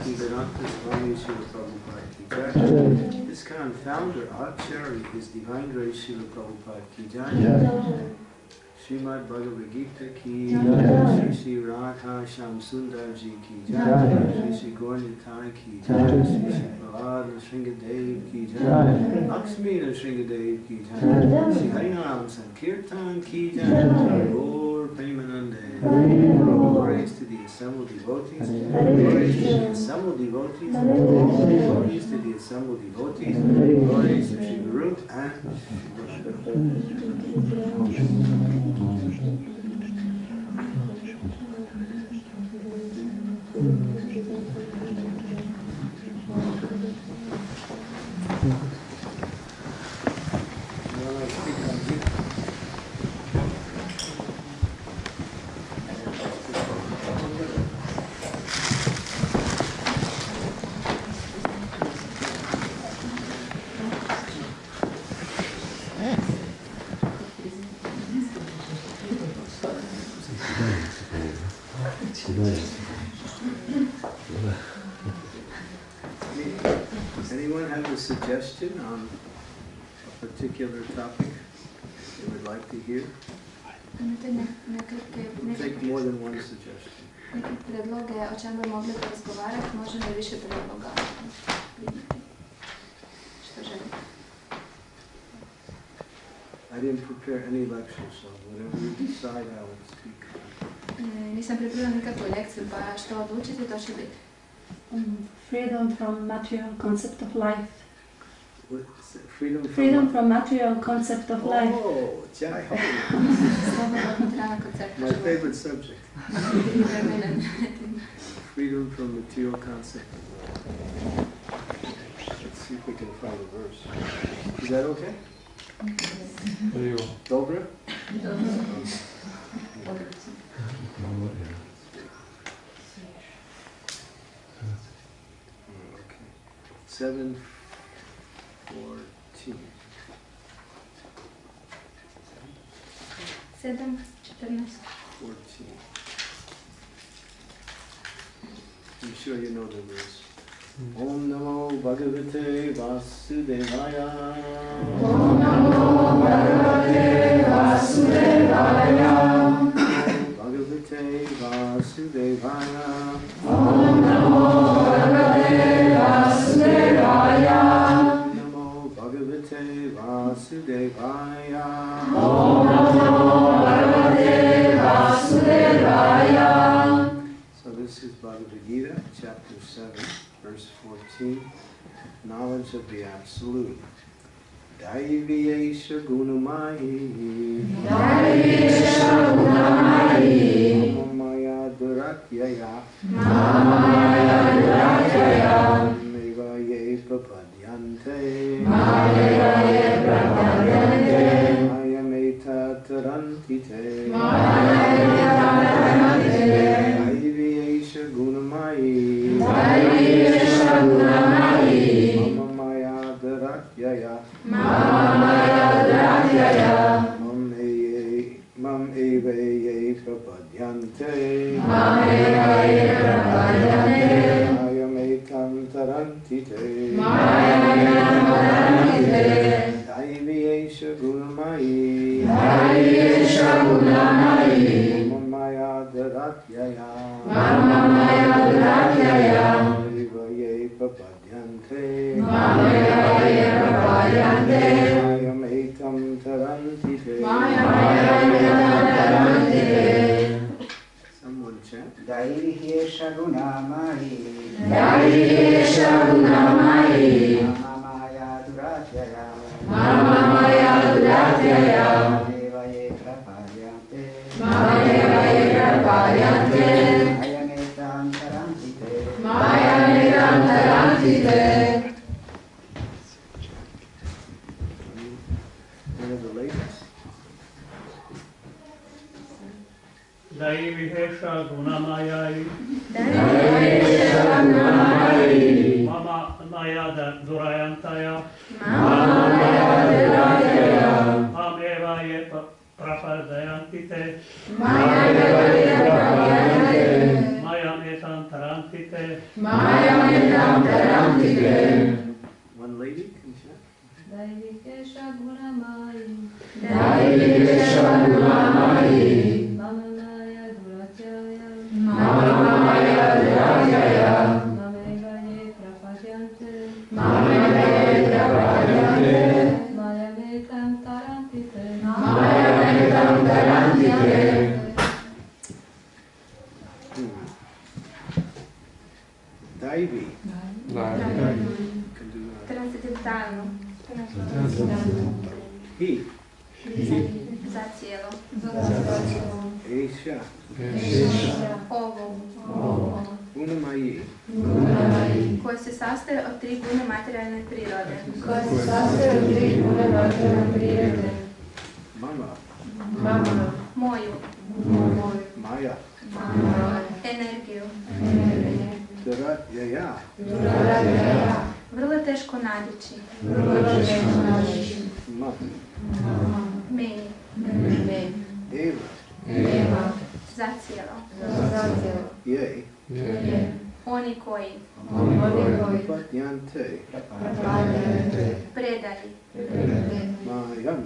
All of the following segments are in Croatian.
Bhaktivedanta Swami Srila Prabhupada ki jai. ISKCON founder Acharya is Divine Grace Srila Prabhupada ki jai. Srimad Bhagavad Gita ki jai. Shri Radha Shyam Sundar ji ki jai. Shri Gaura ki jai. Shri Prahlad Shringadev ki jai. Lakshmi Shringadev ki jai. Shri Harinam Sankirtan ki jai. Gaur Premanande. Glories to the assembled devotees. Glories to the assembled devotees. Glories to the assembled devotees. Glories to Shri Guru and Anyone have a suggestion on a particular topic they would like to hear? Take more than one suggestion. Neke predloge, o čem bi mogli porazgovarati, možemo i više predloga primiti. Što želite? I didn't prepare any lecture, so whatever you decide, I will speak. Nisam pripremila nikakvu lekciju, pa što odlučite, to će biti. Freedom from material concept of life. Freedom from material concept of life. Oh, Jai Ho! My favorite subject. Freedom from material concept. Let's see if we can find a verse. Is that okay? Dobra? Okay. 7:14. 7:14. 14. I'm sure you know the verse. Om Namo Bhagavate Vasudevaya. Om Namo Bhagavate Vasudevaya. Bhagavate Vasudevaya. Om Namo Bhagavate Vasudevaya. Namo Bhagavate Vasudevaya. Om Namo Bhagavate Vasudevaya. So this is Bhagavad Gita, chapter 7, verse 14, knowledge of the Absolute. Daiviyesha Gunamayi. Daiviyesha Gunamayi. Mamaya Duratyaya. Mamaya Duratyaya. Mevaye Prapadyante. Mayaye Prapadyante. Mayameta Tarantite. Mayameta Tarantite. Daiviyesha Gunamayi. Daiviyesha Gunamayi. Mamaya Duratyaya. Mamaya Duratyaya. Mam Evaye Prapadyante. Mayaye Prapadyante. Mayametam Tarantite. Mayametam Tarantite. Daiviyesha Gunamayi. Daiviyesha Gunamayi. Mamaya Duratyaya. Mamaya Duratyaya. Evaye Prapadyante. Mayaye Prapadyante. Mayametam Tarantite. Mayametam Tarantite. Someone chant. Daiviyesha Gunamayi. Daiviyesha Gunamayi. Mamaya Duratyaya. Mamaya Duratyaya. Devaye Prapadyante. Mayaye Prapadyante. Mayametam Tarantite. Mayametam Tarantite. One of the ladies. Daiviyesha Gunamayi. Daiviyesha Gunamayi. Mama Maya Durayantaya. Mamaya Duratyaya. Mam Evaye Prapadyante. Mayaye Prapadyante. Mayametam Tarantite. Mayametam Taranti One lady can chant. Daivikesha Gunamayi, Daivikesha Gunamayi, Mamamaya Duratyaya, Mamamaya Duratyaya, Mamevaye Prapadyante, Mamevaye Prapadyante, Mayamekam Tarantite, Mayamekam Tarantite. Daivi. Can do Transcendentalno, He. za cijelo, Esha. ovo, Gunamayi. koje se sastoje od 3 gune materijalne prirode, Koje se sastoje od 3 gune materijalne prirode. Mama. moju, Maya. energiju, Duratyaya. vrlo teško nadići, Ma. meni, Eva. za cijelo, Ye. oni koji Prapadyante. predaju, Mayam.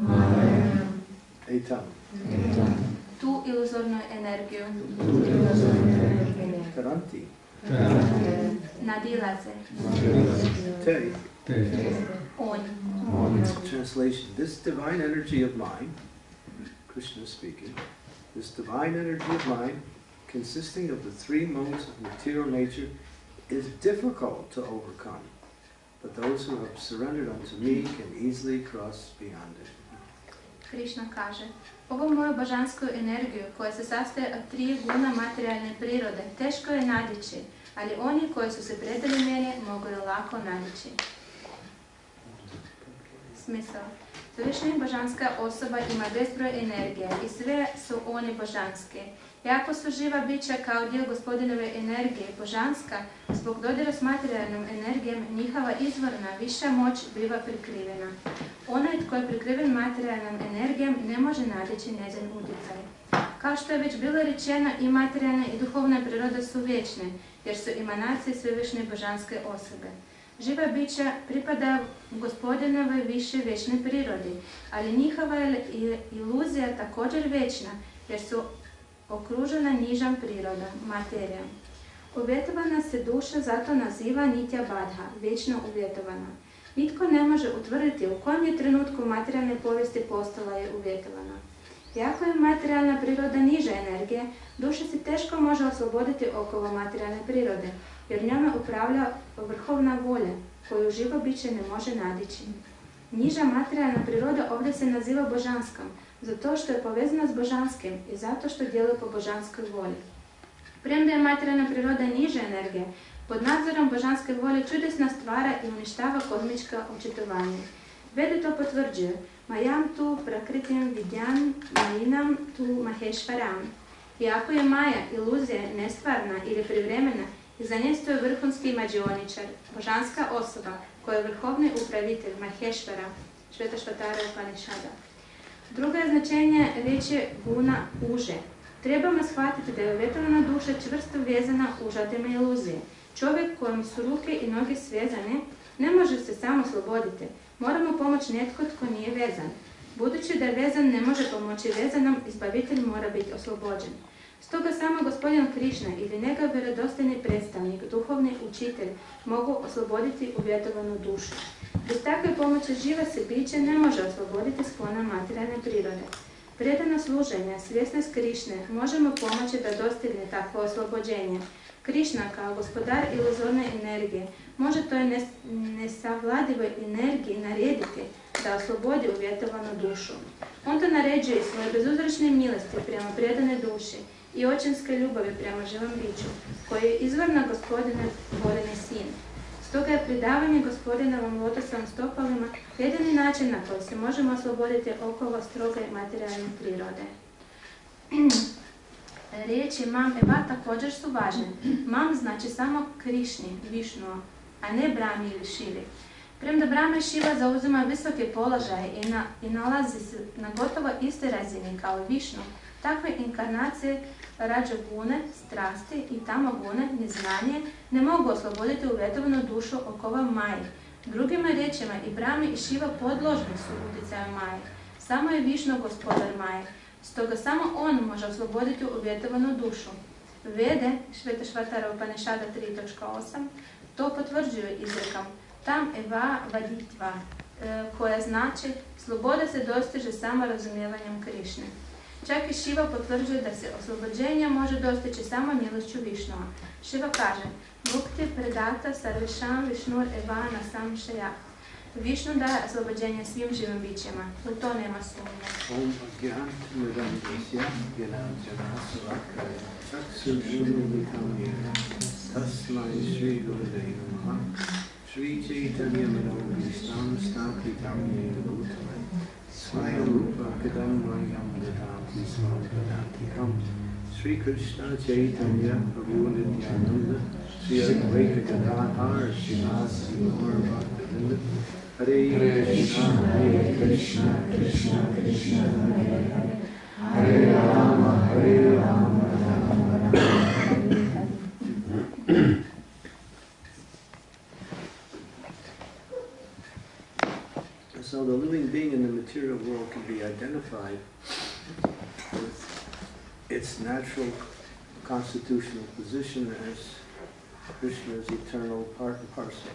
Etam. tu iluzornu energiju, Taranti. nadilaze, Te. oni. Translation. This divine energy of mine, Krishna speaking, this divine energy of mine, consisting of the 3 modes of material nature, is difficult to overcome. But those who have surrendered unto me can easily cross beyond it. Krišna kaže, ovu moju božansku energiju koja se sastoji od 3 guna materijalne prirode teško je nadići, ali oni koji su se predali meni mogu je lako nadići. Smisao. Svevišnja božanska osoba ima bezbroj energije i sve su oni božanske. Iako su živa bića kao dio gospodinove energije božanska, zbog dodira s materijalnom energijom njihova izvorna viša moć biva prikrivena. Onaj tko je prikriven materijalnom energijom ne može nadići njezin utjecaj. Kao što je već bilo rečeno, i materijalna i duhovna priroda su vječne, jer su emanacije svevišnje božanske osobe. Živa bića pripada gospodinovoj više vječne prirodi, ali njihova je iluzija također vječna, jer su okružena nižom prirodom, materijom. Uvjetovana se duša zato naziva Nitya Badha, vječno uvjetovana. Nitko ne može utvrditi u kojem je trenutku materijalne povijesti postala je uvjetovana. Iako je materijalna priroda niže energije, duša se teško može osloboditi okolo materijalne prirode, jer njome upravlja vrhovna volja, koju živo biće ne može nadići. Niža materijalna priroda ovdje se naziva božanskom, zato što je povezana s božanskim i zato što djeluje po božanskoj volji. Premda je materijalna priroda niže energije, pod nadzorom božanske volje čudesna stvara i uništava kozmička očitovanja. Vede to potvrđuje. Mayam tu prakritim vidyan mayinam tu maheshvaram. Iako je Maja iluzija nestvarna ili privremena, iza nje stoji vrhunski mađioničar, božanska osoba koja je vrhovni upravitelj Maheshvara, Švetašvatara Upanishada. Drugo je značenje riječi guna uže. Trebamo shvatiti da je uvjetovana duša čvrsto vezana užadima iluzije. Čovjek kojem su ruke i noge svezane ne može se samo osloboditi. Moramo pomoći netko tko nije vezan. Budući da vezan ne može pomoći vezanom, izbavitelj mora biti oslobođen. Stoga samo gospodin Krišna ili njegov vjerodostojni predstavnik, duhovni učitelj, mogu osloboditi uvjetovanu dušu. Bez takve pomoći živa se biće ne može osloboditi sklona materijalne prirode. Predano služenje, svjesnost Krišne, možemo pomoći da dostigne takvo oslobođenje. Krišna kao gospodar iluzorne energije može toj nesavladivoj energiji narediti da oslobodi uvjetovanu dušu. On to naređuje svoje bezuzračne milosti prema predanoj duši i očinske ljubavi prema živom biću, koji je izvorna gospodina voleni sin. Stoga je predavanje gospodinovom lotosovim stopalima jedini način na koji se možemo osloboditi okolo stroge materijalne prirode. Riječi Mam Eva također su važne. Mam znači samo Krišni, Višnu, a ne Brahmi ili Šivi. Premda Brahma i Šiva zauzima visoke položaje i nalazi se na gotovo istoj razini kao Višnu, Takve inkarnacije rađa gune, strasti i tamo gune, neznanje, ne mogu osloboditi uvjetovanu dušu okova Maji. Drugima riječima i Brahmi i Šiva podložni su utjecaju Maje. Samo je Višnu gospodar Maje. Stoga samo on može osloboditi uvjetovanu dušu. Vede, Švetashvatara Upanishada 3.8, to potvrđuje izrekom tam eva vaditva, koja znači sloboda se dostiže samo razumijevanjem Krišne. Čak i Šiva potvrđuje da se oslobođenje može dostići samo milošću Višnua. Šiva kaže Mukti predata sarvešam Višnur evana sam šajah. Višnu daje oslobođenje svim živim bićima. U to nema sumnje. Om Gyant Mridamdasya Gyananjana Salakaya Chakshurshunnitamyena Tasmai Shri Gurudei Namaha Shri Chaitanya Manobhistam Stapitam Yena Bhutale Swayam Rupa Kadam Mayam Dadanti Swam Dadanti Ham Shri Krishna Chaitanya Prabhu Nityananda Shri Advaita Gadadhar Srivasi Gaur Bhaktivinda Hare Krishna, Hare Krishna, Krishna Krishna, Hare Hare, Hare Rama, Hare Rama, Rama Rama. So the living being in the material world can be identified with its natural constitutional position as Krishna's eternal part and parcel.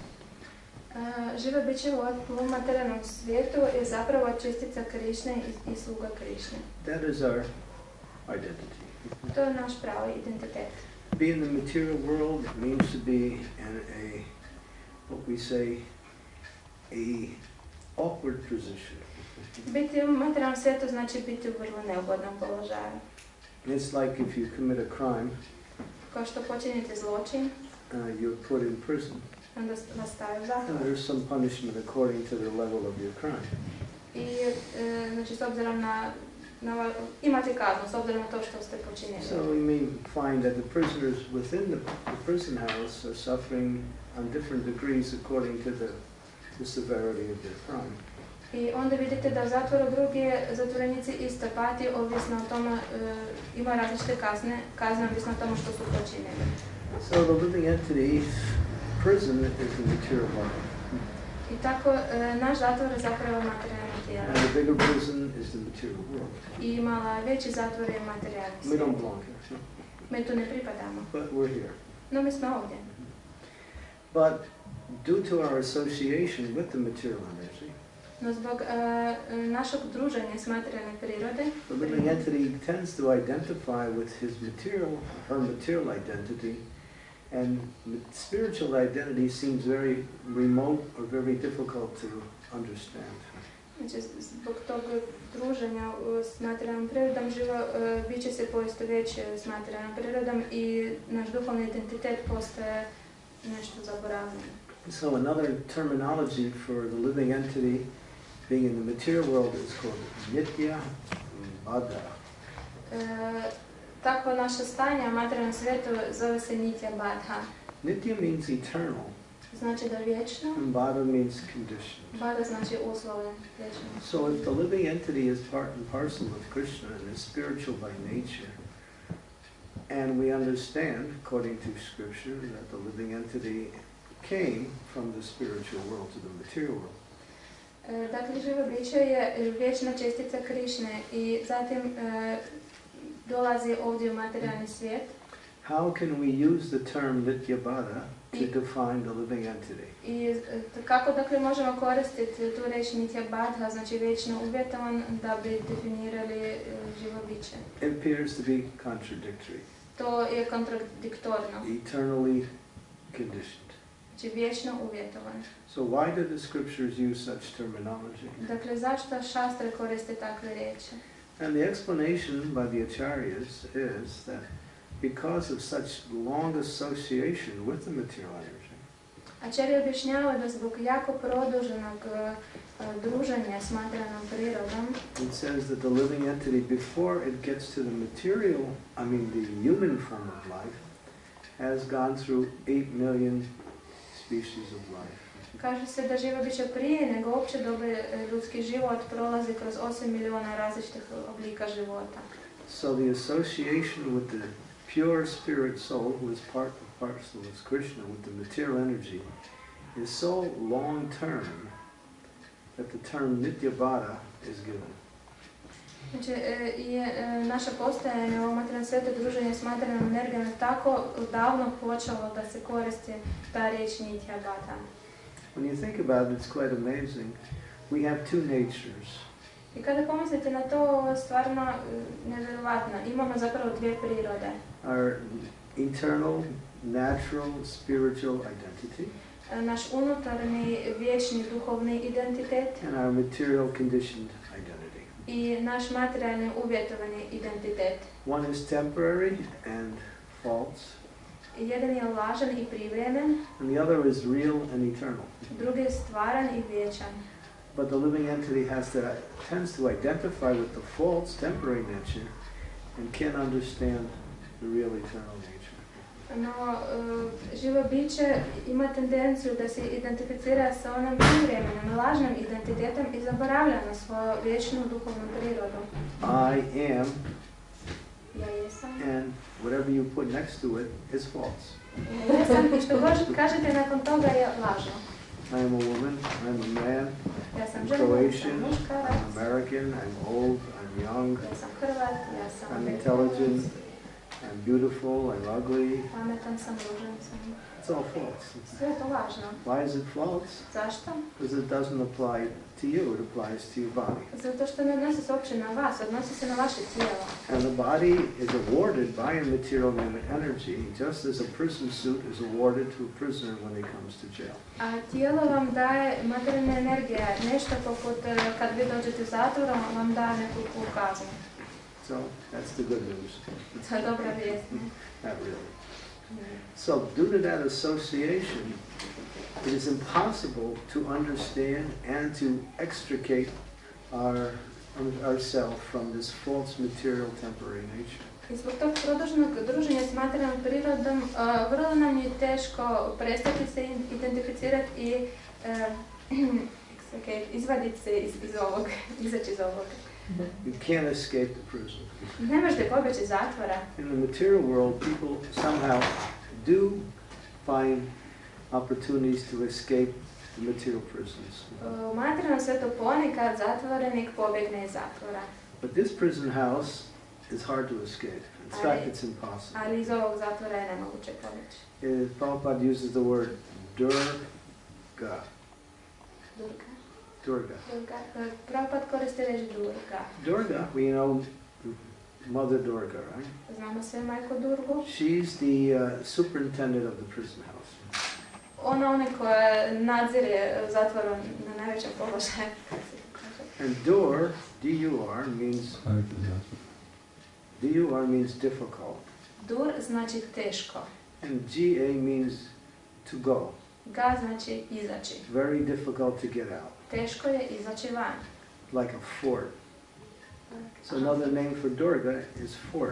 Živo biće u ovom materijalnom svijetu je zapravo čestica Krišne i sluga Krišne. That is our identity. To je naš pravi identitet. Be in the material world means to be in a, what we say, a awkward position. Biti u materijalnom svijetu znači biti u vrlo neugodnom položaju. It's like if you commit a crime, Kao što počinite zločin, you're put in prison. onda vas stavaju u zatvor. There's some punishment according to the level of your crime. I znači s obzirom na imate kaznu, s obzirom na to što ste počinili. So we may find that the prisoners within the prison house are suffering on different degrees according to the severity of their crime. I onda vidite da u zatvoru drugi zatvorenici isto pati, ovisno o tome, ima različite kazne, ovisno o tome što su počinili. So the living entity prison is the material body. I tako, naš zatvor je zapravo materijalno tijelo. And the bigger prison is the material world. I mala veći zatvor je materijalni We svijet. don't belong here, Mi tu ne pripadamo, but we're here. no mi smo ovdje. But due to our association with the material energy, No zbog našeg druženja s materijalne prirode, the living entity tends to identify with his material, her material identity, and spiritual identity seems very remote or very difficult to understand. znači zbog tog druženja s materijalnom prirodom, živo biće se poistovjećuje s materijalnom prirodom i naš duhovni identitet postaje nešto zaboravljeno. So another terminology for the living entity being in the material world is called nitya bada. Tako naše stanje u materijalnom svijetu zove se nitya badha. Nitya means eternal, Znači da je vječno, and bada means conditioned. bada znači uslovljen, vječno. So if the living entity is part and parcel of Krishna and is spiritual by nature, and we understand, according to scripture, that the living entity came from the spiritual world to the material world. Dakle, živo biće je vječna čestica Krišne i zatim dolazi ovdje u materijalni svijet. How can we use the term Nityabhada to define the living entity? I kako dakle možemo koristiti tu reč Nityabhada, znači vječno uvjetovan, da bi definirali živo biće? It appears to be contradictory, To je kontradiktorno, eternally conditioned. znači vječno uvjetovan. So why do the scriptures use such terminology? Dakle, zašto šastre koriste takve riječi? And the explanation by the acharyas is that because of such long association with the material energy, Acharya objašnjava da zbog jako produženog druženja s materijalnom prirodom, it says that the living entity, before it gets to the material, the human form of life, has gone through 8 million species of life. kaže se da živo biće prije nego uopće dobe ljudski život prolazi kroz 8 miliona različitih oblika života. So the association with the pure spirit soul, who is part and parcel of Krishna, with the material energy, is so long-term that the term Nityabhara is given. Znači, naše postojanje u materijalnom svijetu druženje s materijalnom energijom je tako davno počelo da se koristi ta riječ Nityabhata. When you think about it, it's quite amazing. We have two natures. I kada pomislite na to, stvarno nevjerovatno. Imamo zapravo dvije prirode. Our eternal, natural, spiritual identity. Naš unutarnji, vječni, duhovni identitet. And our material conditioned identity. I naš materijalni, uvjetovani identitet. One is temporary and false. Jedan je lažan i privremen. And the other is real and eternal. Drugi je stvaran i vječan. But the living entity tends to identify with the false, temporary nature and can't understand the real eternal nature. No, živo biće ima tendenciju da se identificira sa onom privremenim, lažnim identitetom i zaboravlja na svoju vječnu duhovnu prirodu. I am, Ja jesam. and whatever you put next to it is false. Ja jesam i što god kažete nakon toga je lažno. I am a woman, I'm a man, Ja sam I'm žena, ja sam Croatian, muškarac, I'm American, I'm old, I'm young, ja sam Hrvat, ja sam I'm intelligent, I'm beautiful, I'm ugly. pametan sam, ružan sam. It's all false. Sve je to lažno. Why is it false? Zašto? Because it doesn't apply to you, it applies to your body. Zato što ne odnosi se uopće na vas, odnosi se na vaše tijelo. And the body is awarded by a material energy, just as a prison suit is awarded to a prisoner when he comes to jail. A tijelo vam daje materijalna energija, nešto poput kad vi dođete u zatvor, on vam daje neku kaznu. So that's the good news. To je dobra vijest. Not really. So due to that association, it is impossible to understand and to extricate ourselves from this false material temporary nature. I zbog tog produženog druženja s materijalnom prirodom, vrlo nam je teško prestati se identificirati i izvaditi se iz ovog, izaći iz ovog. You can't escape the prison. Ne možete pobjeći iz zatvora. In the material world, people somehow do find opportunities to escape the material prisons. U materijalnom svijetu ponekad zatvorenik pobjegne iz zatvora. But this prison house is hard to escape. In fact, it's impossible. Ali iz ovog zatvora je nemoguće pobjeći. Prabhupada uses the word durga. Durga. Durga. Durga. Prabhupada koristi reč Durga. Durga, we know Mother Durga, right? Znamo sve majku Durgu. She's the superintendent of the prison house. Ona koja nadzire zatvoru na najvećem položaju. And D-U-R means difficult. Dur znači teško. And G-A means to go. Ga znači izaći. Very difficult to get out. Teško je izaći van. Like a fort. So another name for Durga is fort.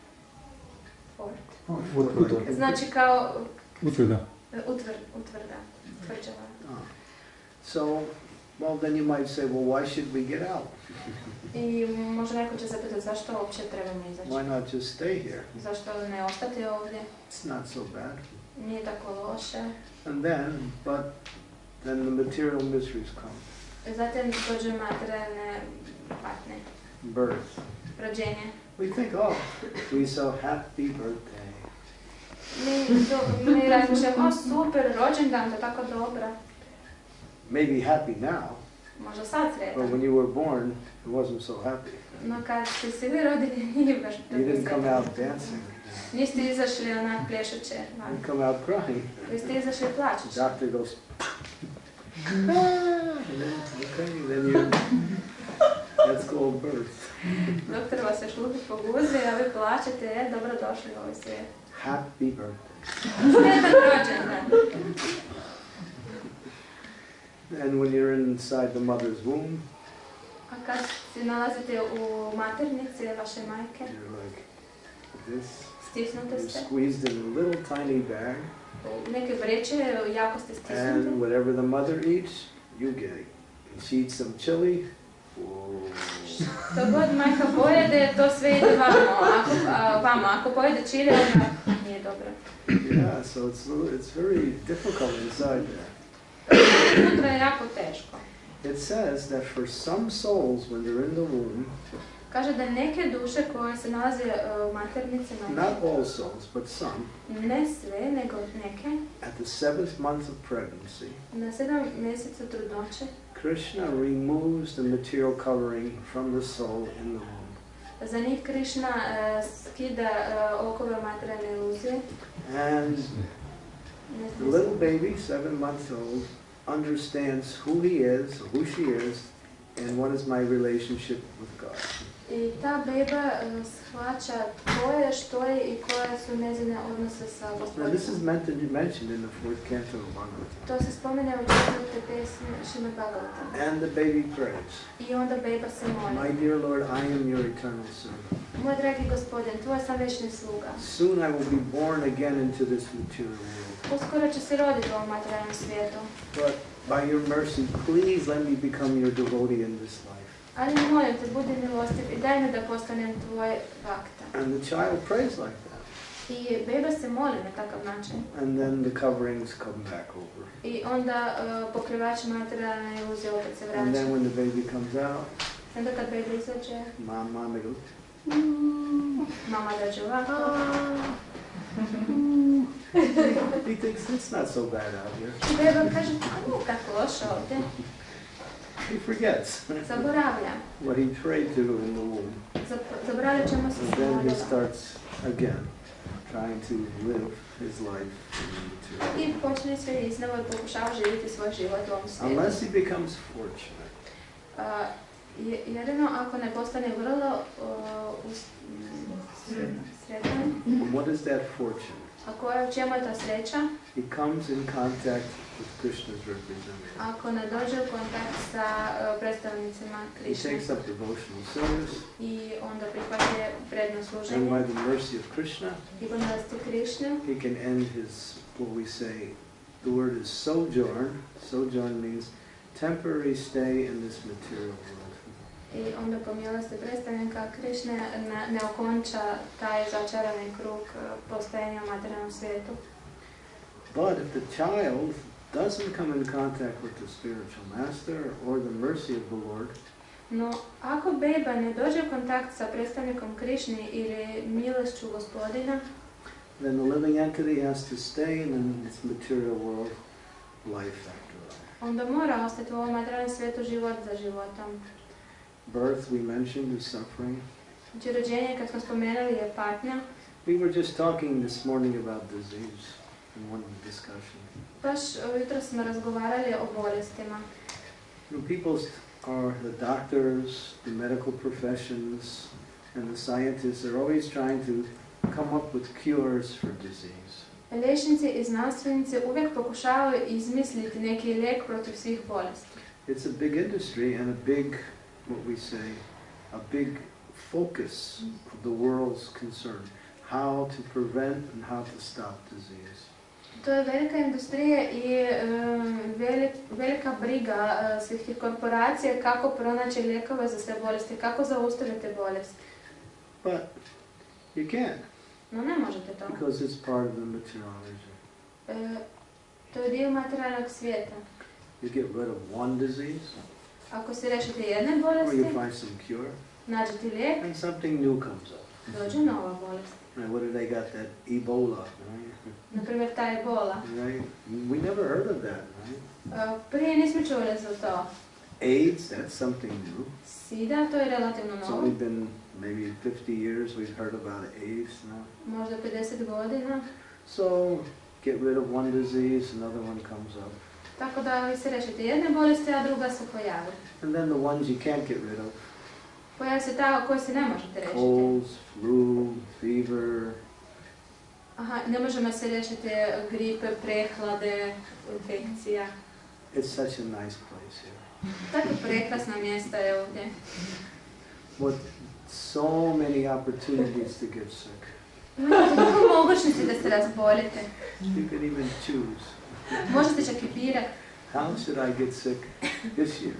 Fort. Znači kao Utvrda. utvrda. Tvrđava. So, well, then you might say, well, why should we get out? I možda neko će se pitati zašto uopće trebamo izaći. Why not just stay here? Zašto ne ostati ovdje? It's not so bad. Nije tako loše. And then the material miseries come. Zatim dođu materijalne patnje. Birth. Rođenje. We think, oh, we so happy birthday. Mi razmišljamo, super, rođendan, to je tako dobro. Maybe happy now, Možda sad but sretan. when you were born, it wasn't so happy. No kad ste se vi rodili, nije baš You didn't come sretan. out dancing. Niste izašli onak plješuće. You come out crying. Vi ste izašli plaćući. Doctor goes, and then that's called birth. Doktor vas još lupi po guzi, a vi plaćete, dobrodošli u ovaj svijet. Happy birthday. Sretan rođendan. And when you're inside the mother's womb, A kad se nalazite u maternici vaše majke, you're like this. stisnute You're ste. squeezed in a little tiny bag, U neke vreće, jako ste and stisnuti. whatever the mother eats, you get it. And she eats some chili. Ooh. To god majka pojede, to sve ide vamo. Ako pojede čile, onda nije dobro. Yeah, so it's very difficult inside there. Unutra je jako teško. It says that for some souls, when they're in the womb, Kaže da neke duše koje se nalaze u maternici, not all souls, but some, ne sve, nego neke, at the 7th month of pregnancy, na 7 mjeseca trudnoće, Krishna removes the material covering from the soul in the womb. za njih Krišna skida okove materijalne iluzije. And the little baby, 7 months old, understands who he is, who she is, and what is my relationship with God. I ta beba shvaća ko je, što je i koje su njezine odnose sa Now this is Gospodinom. mentioned in the 4th canto of Bhagavatam. To se spominje u 4. pesmi Šrimad Bhagavatam. And the baby prays, I onda beba se My moli. dear Lord, I am your eternal servant. Moj dragi Gospodin, tvoj sam večni sluga. Soon I will be born again into this material world. Uskoro će se roditi u ovom materijalnom svijetu. But by your mercy, please let me become your devotee in this life. Ali molim te, budi milostiv i daj mi da postanem tvoj vakta. And the child prays like that. I beba se moli na takav način. And then the coverings come back over. I onda pokrivač materijalne iluzije opet se And then vraća. when the baby comes out, Onda kad beba izađe, Mama Milut, mama dađe ovako. he thinks it's not so bad out here. I beba kaže, pa nije tako loše ovdje. He forgets Zaboravlja. what he prayed to in the womb. Zaboravlja čemu se And then he smolila. starts again, trying to live his life in the material. I počne sve iznova i pokušava živjeti svoj život u ovom svijetu. Unless he becomes fortunate. Jedino ako ne postane vrlo sretan, What is that fortune? u čemu je ta sreća? He comes in contact with Krishna's representative. Ako ne dođe u kontakt sa predstavnicima He Krišne takes up devotional service, i onda prihvatuje predno and služenje by the mercy of Krishna, i po milosti Krišne, he can end his, what we say, the word is sojourn. Sojourn means temporary stay in this material world. i onda po milosti predstavnika Krišne ne okonča taj začarani krug postajanja u materijalnom svijetu. But if the child doesn't come in contact with the spiritual master or the mercy of the Lord, No, ako beba ne dođe u kontakt sa predstavnikom Krišni ili milošću Gospodina, then the living entity has to stay in this material world life after life. onda mora ostati u ovom materijalnom svijetu život za životom. Birth, we mentioned, is suffering. Znači, rođenje, kad smo spomenuli, je patnja. We were just talking this morning about disease in one discussion. Baš jutro smo razgovarali o bolestima. People are the doctors, the medical professions, and the scientists are always trying to come up with cures for disease. Liječnici i znanstvenici uvijek pokušavaju izmisliti neki lijek protiv svih bolesti. It's a big industry and a big, what we say, a big focus of the world's concern. How to prevent and how to stop disease. To je velika industrija i velika briga svih tih korporacija kako pronaći lijekove za sve bolesti, kako zaustaviti bolesti. But you can't, No ne možete to. because it's part of the material energy. To je dio materijalnog svijeta. You get rid of one disease, Ako se rešite jedne or you bolesti, find some cure, nađete lijek, and something new comes up. dođe nova bolest. And what did they got? That Ebola, right? Naprimjer, ta ebola. Right? We never heard of that, right? Prije nismo čuli za to. AIDS, that's something new. Sida, to je relativno It's novo. only been maybe 50 years we've heard about AIDS now. Možda 50 godina. So, get rid of one disease, another one comes up. Tako da vi se rešite jedne bolesti, a druga se pojavi. And then the ones you can't get rid of, Pojavi se ta koje se ne možete rešiti. colds, flu, fever, Aha, ne možemo se rešiti gripe, prehlade, infekcija. it's such a nice place here. Tako prekrasna mjesta je ovdje. With so many opportunities to get sick. Imate toliko mogućnosti da se razbolite. You can even choose. Možete čak i birat How should I get sick this year?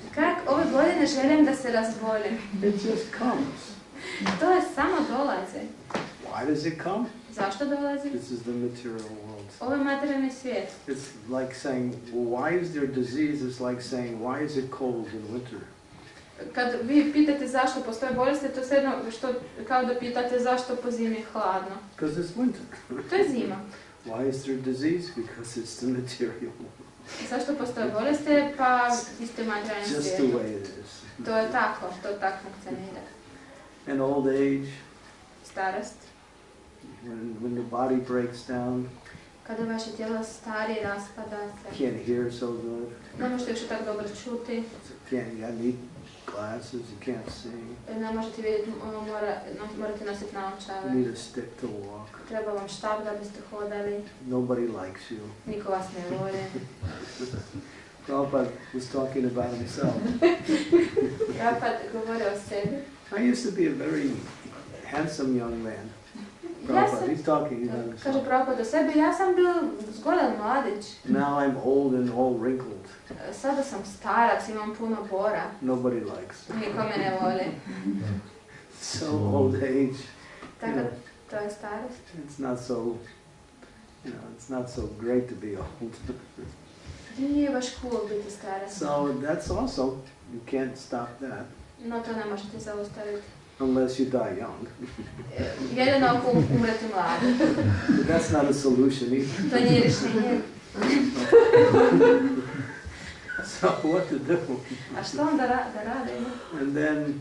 Kak ove godine želim da se razbolim. It just comes. To je samo dolazi. Why does it come? Zašto dolazi? This is the material world. Ovo je materijalni svijet. It's like saying, well, why is there disease? It's like saying, why is it cold in winter? Kad vi pitate zašto postoje bolesti, to je sve jedno što kao da pitate zašto po zimi je hladno. Because it's winter. To je zima. Why is there disease? Because it's the material world. Zašto postoje bolesti? Pa isto materijalni Just the svijet. way it is. To je tako, to tako funkcionira. And old age, Starost. when the body breaks down, Kada vaše tijelo stari, raspada se. can't hear so good, Ne možete više tako dobro čuti. you need glasses, you can't see, Ne možete vidjeti, morate nositi you naočale. need a stick to walk, Treba vam štap da biste hodali. nobody likes you. Niko vas ne voli. Prabhupada was talking about himself. Prabhupada govori o sebi. I used to be a very handsome young man. Ja Prabhupada, sam, he's talking about kaže himself. Prabhupada o sebi, ja sam bio zgodan mladić. Now I'm old and all wrinkled. Sada sam starac, imam puno bora. Nobody likes. Niko me ne voli. So old age, Tako to je starost. it's not so, it's not so great to be old. Nije baš cool biti starac. So that's also, you can't stop that No to ne možete zaustaviti. unless you die young. Jedino ako umrete mladi. But that's not a solution either. To nije rješenje. So what to do? A što onda da rade? And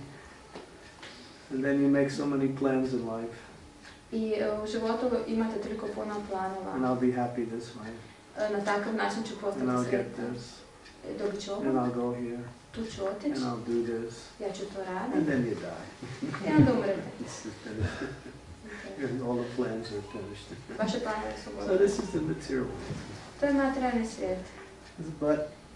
then you make so many plans in life. I u životu imate toliko puno And planova. I'll be happy this way. Na takav način ću And postati I'll get sretan. this. Dobit ću And ovo, I'll go here. tu ću otići, And I'll do this. ja ću to And raditi then you die. i onda umrete. It's finished. And all the plans are finished. Vaše planove su So gotovi. this is the material world. To je materijalni svijet. But,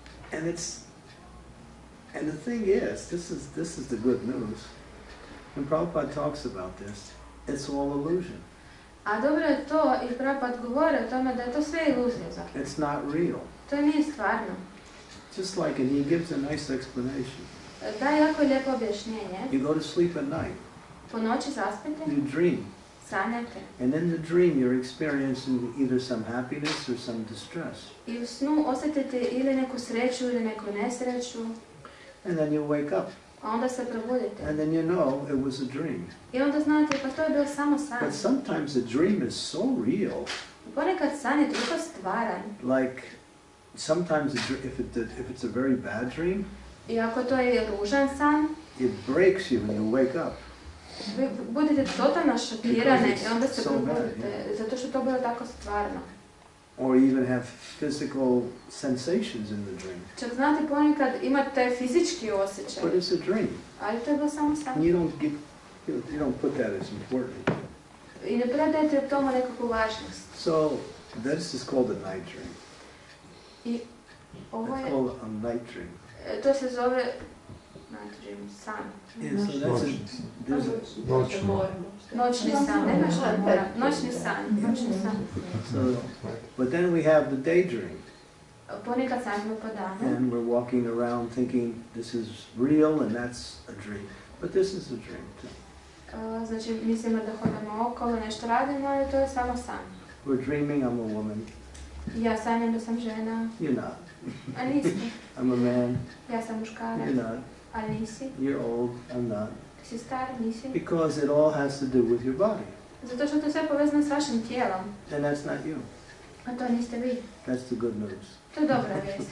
and the thing is, this is the good news. When Prabhupada talks about this, it's all illusion. A dobro je to, i Prabhupada govori o tome da je to sve iluzija zapravo. It's not real. To nije stvarno. Just like, and he gives a nice explanation. Da, jako je lijepo objašnjenje. You go to sleep at night, Po noći zaspite, you dream, sanjate. and in the dream you're experiencing either some happiness or some distress. I u snu osjetite ili neku sreću ili neku nesreću. And then you wake up, A onda se probudite. and then you know it was a dream. I onda znate, pa to je bio samo san. But sometimes the dream is so real, Ponekad san je toliko stvaran. like sometimes if it's a very bad dream, I ako to je ružan san, it breaks you when you wake up. vi budete totalno šokirane Because i onda se it's so bad, probudite. Zato što to bilo tako stvarno. Or even have physical sensations in the dream. Čak znate, ponekad imate fizički osjećaj. But it's a dream. Ali to je bilo samo san. And you don't put that as important. I ne predajete tomu nekakvu važnost. So this is called a night dream. I ovo It's je, called a night dream. to se zove, night dream, san. Yeah, so that's there's a, Noćni san, ne baš na mora. Noćni san. so, but then we have the daydream, Ponekad sanjamo po danu. and we're walking around thinking this is real and that's a dream. But this is a dream too. Znači, mislimo da hodamo okolo, nešto radimo, ali to je samo san. We're dreaming I'm a woman. Ja sanjam da sam žena, You're not. a nisi. I'm a man. Ja sam muškarac, You're not. ali nisi. You're old. I'm not. Ti si star, nisi. Because it all has to do with your body. Zato što to sve povezano s vašim tijelom, And that's not you. a to niste vi. That's the good news. To je dobra vijest.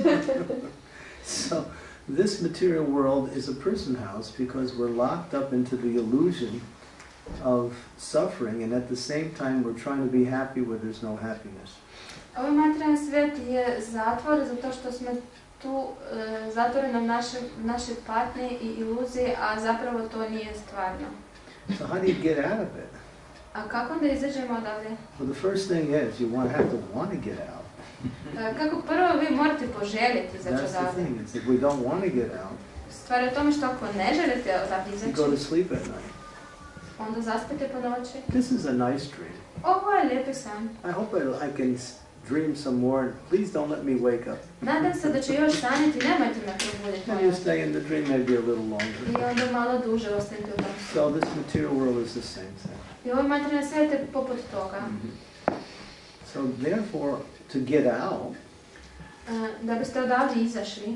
So this material world is a prison house because we're locked up into the illusion of suffering, and at the same time we're trying to be happy where there's no happiness. Ovaj materijalni svijet je zatvor zato što smo tu zatvoreni naše patnje i iluzije, a zapravo to nije stvarno. So how do you get out of it? A kako onda izađemo odavde? Well, the first thing is you have to want to get out. Kako prvo vi morate poželjeti izaći That's the odavde. thing. It's if we don't want to get out, Stvar je u tome što ako ne želite odavde you go to izaći, sleep at night. onda zaspite po noći. This is a nice dream. Ovo je lijepi san. I hope I can dream some more. Please don't let me wake up. Nadam se da će još sanjati, nemojte me probuditi. And you stay in the dream maybe a little longer. I onda malo duže ostanete u tom. So this material world is the same thing. I ovaj materijalni svijet je poput toga. So therefore, to get out, Da biste odavde izašli,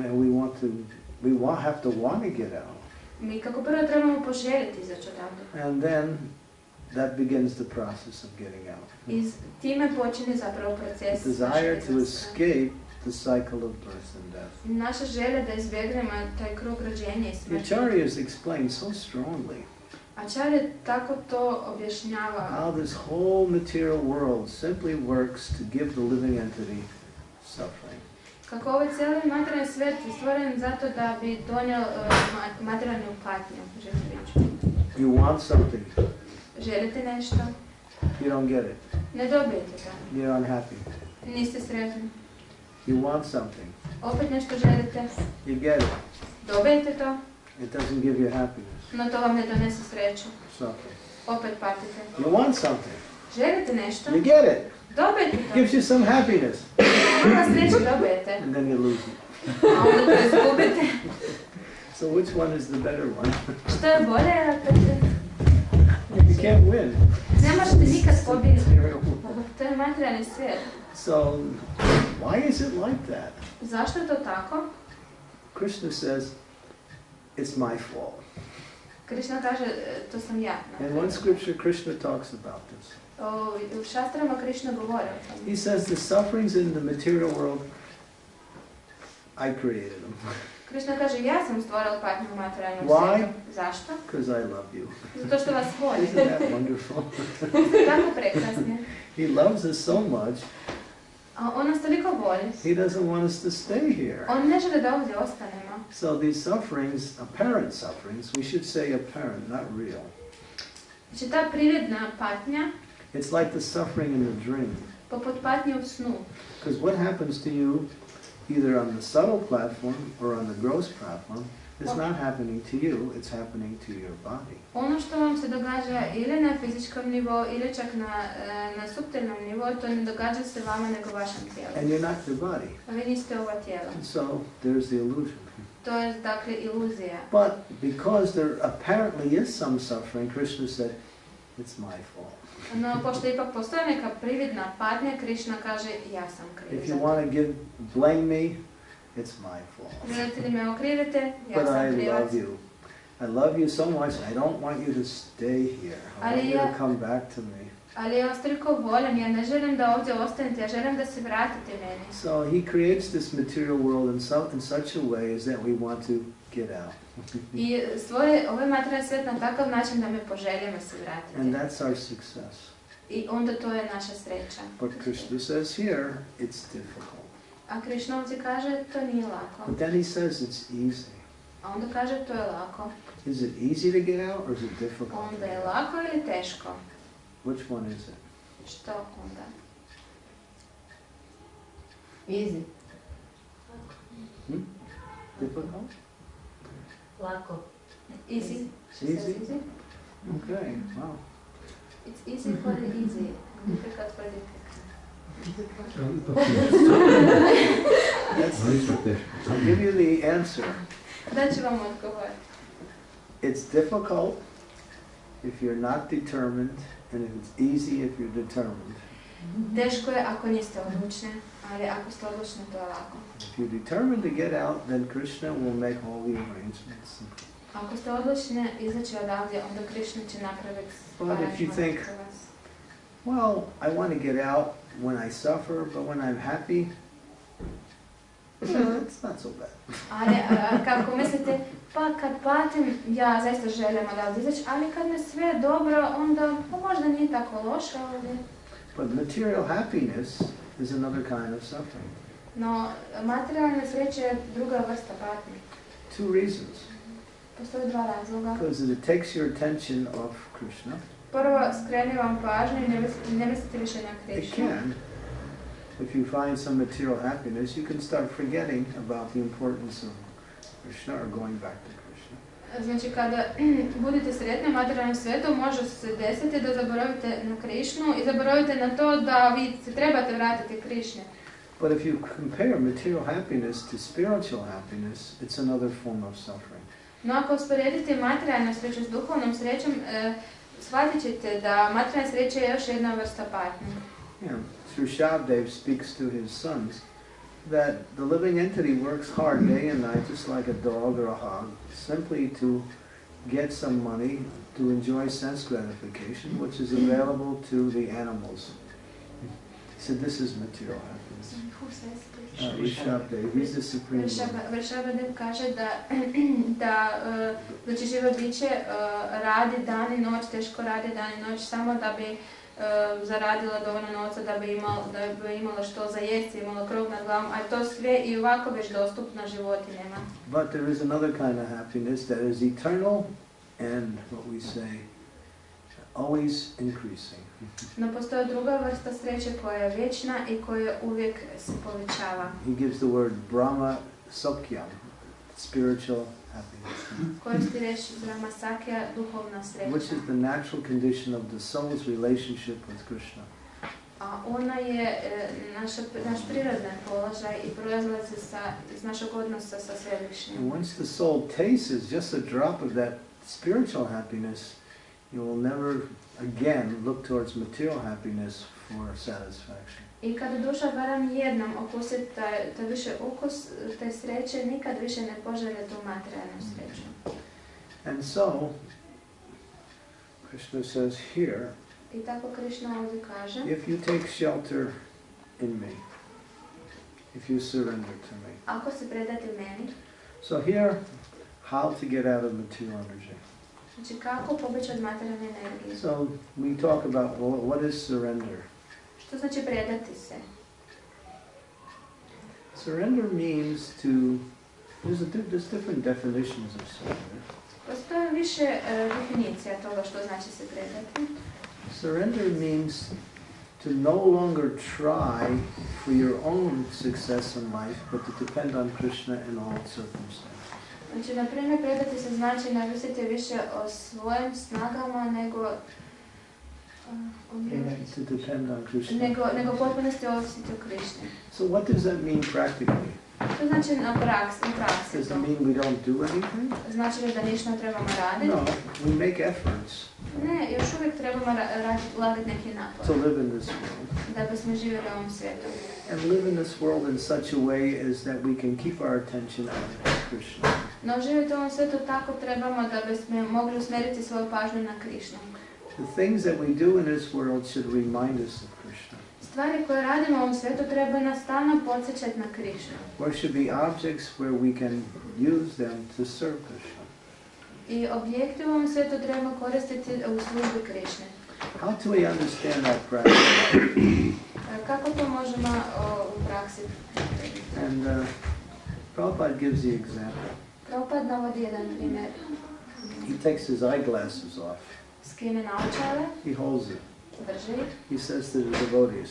we have to want to get out. mi kako prvo trebamo poželjeti izaći odavde. And then that begins the process of getting out. I time počinje zapravo proces The desire našeg to izlaska. escape the cycle of birth and death. Naša želja da izbjegnemo taj krug rođenja i The smrti. Acharyas explain so strongly Acharya tako to objašnjava. how this whole material world simply works to give the living entity suffering. Kako ovaj cijeli materijalni svijet je stvoren zato da bi donio materijalnu patnju živom biću. You want something, Želite nešto, you don't get it. ne dobijete to. You're unhappy. Niste sretni. You want something, Opet nešto želite, you get it. dobijete to, It doesn't give you happipness, no to vam ne donese sreću. suffering. Opet patite. You want something, Želite nešto, you get it. dobijete It to. gives you some happiness, Malo sreće dobijete, and then you lose it. a onda to izgubite. So which one is the better one? Što je bolje, You can't win. ne možete nikad pobjediti. Material world. To je materijalni svijet. So why is it like that? Zašto je to tako? Krishna says, it's my fault. Krishna kaže, to sam ja. In one scripture, Krishna talks about this. U šastrama Krishna govori o tome. He says the sufferings in the material world, I created them. Krishna kaže, ja sam stvorila patnju u materijalnom Why? svijetu. Zašto? Because I love you. Zato što vas volim. Isn't that wonderful? Tako prekrasni. He loves us so much, A on nas toliko voli. he doesn't want us to stay here. On ne želi da ovdje ostanemo. So these sufferings, apparent sufferings, we should say apparent, not real. Znači ta prividna patnja, It's like the suffering in the dream. poput patnje u snu. Because what happens to you, either on the subtle platform or on the gross platform, is not happening to you, it's happening to your body. Ono što vam se događa ili na fizičkom nivou ili čak na suptilnom nivou, to ne događa se vama nego vašem tijelu. And you're not your body. A vi niste ova tijela. And so there's the illusion. To je dakle iluzija. But because there apparently is some suffering, Krishna said, it's my fault. No, pošto ipak postoji neka prividna patnja, Krishna kaže, ja sam kriv. If you want to blame me, it's my fault. Želite li me okrivite? Ja But I sam krivac. love you. I love you so much, I don't want you to stay here. I want you to come back to me. Ali ja vas toliko volim, ja ne želim da ovdje ostanete, ja želim da se vratite meni. So he creates this material world in such a way as that we want to get out. I stvore ovaj materijalni svijet na takav način da me poželjemo se vratiti. And that's our success. I onda to je naša sreća. But Krishna says here, it's difficult. A Krishna ovdje kaže, to nije lako. But then he says it's easy. A onda kaže, to je lako. Is it easy to get out or is it difficult? Onda je lako ili teško? Which one is it? Što onda? Easy. Difficult? Lako. Easy. She Easy? says easy. Okay, wow. It's easy for the easy. Difficult for the I'll give you the answer. Daću vam odgovor. It's difficult if you're not determined, and it's easy if you're determined. Teško je ako niste odlučni, ali ako ste odlučni, to je lako. If you're determined to get out, then Krishna will make all the arrangements. Ako ste odlučni izaći odavdje, onda Krishna će napraviti aranžman za vas. Well, I want to get out when I suffer, but when I'm happy, it's not so bad. Ali kako mislite, pa kad patim, ja zaista želim odavdje izaći, ali kad mi sve je dobro, onda možda nije tako loše ovdje. But material happiness is another kind of suffering. No, materijalna sreća je druga vrsta patnje. Two reasons. Postoje dva razloga. Because it takes your attention off Krishna. Prvo, skreni vam pažnju i ne mislite više na It Krishnu. can. If you find some material happiness, you can start forgetting about the importance of Krishna or going back to Krishna. Znači, kada budete sretni u materijalnom svijetu, može se desiti da zaboravite na Krišnu i zaboravite na to da vi se trebate vratiti Krišni. But if you compare material happiness to spiritual happiness, it's another form of suffering. No, ako usporedite materijalnu sreću s duhovnom srećom, shvatit ćete da materijalna sreća je još jedna vrsta patnje. Yeah. Sri Shabdev speaks to his sons that the living entity works hard day and night just like a dog or a hog, simply to get some money to enjoy sense gratification, which is available to the animals. He said this is material happiness. Rishabdev, he's the supreme Lord. Rishabdev kaže da znači živo biće radi dan i noć, teško radi dan i noć samo da bi zaradila dovoljno novca da bi imala što za jesti, imala krov nad glavom, a to sve i ovako već dostupno životinjama. But there is another kind of happiness that is eternal and what we say always increasing. No postoji druga vrsta sreće koja je vječna i koja uvijek se povećava. He gives the word Brahma Sakyam, spiritual happiness. Koristi riječ Brahma Sakya, duhovna sreća. Which is the natural condition of the soul's relationship with Krishna. A ona je naš prirodan položaj i proizlazi iz našeg odnosa sa Svevišnjim. And once the soul tastes just a drop of that spiritual happiness, you will never again look towards material happiness for satisfaction. I kada duša barem jednom okusi taj više ukus te sreće, nikad više ne poželje tu materijalnu sreću. And so, Krishna says here, I tako Krishna ovdje kaže, if you take shelter in me, if you surrender to me. Ako se predate meni. So here, how to get out of material energy. Znači kako pobeći od materijalne energije. So we talk about what is surrender. Što znači predati se? Surrender means to, there's different definitions of surrender. Postoje više definicija toga što znači se predati. Surrender means to no longer try for your own success in life, but to depend on Krishna in all circumstances. Znači, na primjer, predati se znači ne mislite više o svojim snagama, nego to depend on Krishna. Nego potpunosti ovisiti o Krišni. So what does that mean practically? To znači na praksi. Does it mean we don't do anything? Znači li da ništa ne trebamo raditi? No, we make efforts. Ne, još uvijek trebamo ulagati neki napor. To live in this world. Da bismo živjeli u ovom svijetu. And live in this world in such a way as that we can keep our attention on Krishna. No živjeti u ovom svijetu tako trebamo da bismo mogli usmjeriti svoju pažnju na Krišnu. The things that we do in this world should remind us of Krishna. Stvari koje radimo u ovom svijetu treba nas stalno podsjećati na Krišnu. Or should be objects where we can use them to serve Krishna. I objekti u ovom svijetu treba koristiti u službi Krišne. How do we understand that practice? Kako to možemo u praksi? And Prabhupada gives the example. Prabhupada navodi jedan primjer. He takes his eyeglasses off. Skine naočale, He holds it. drži ih He says to the devotees.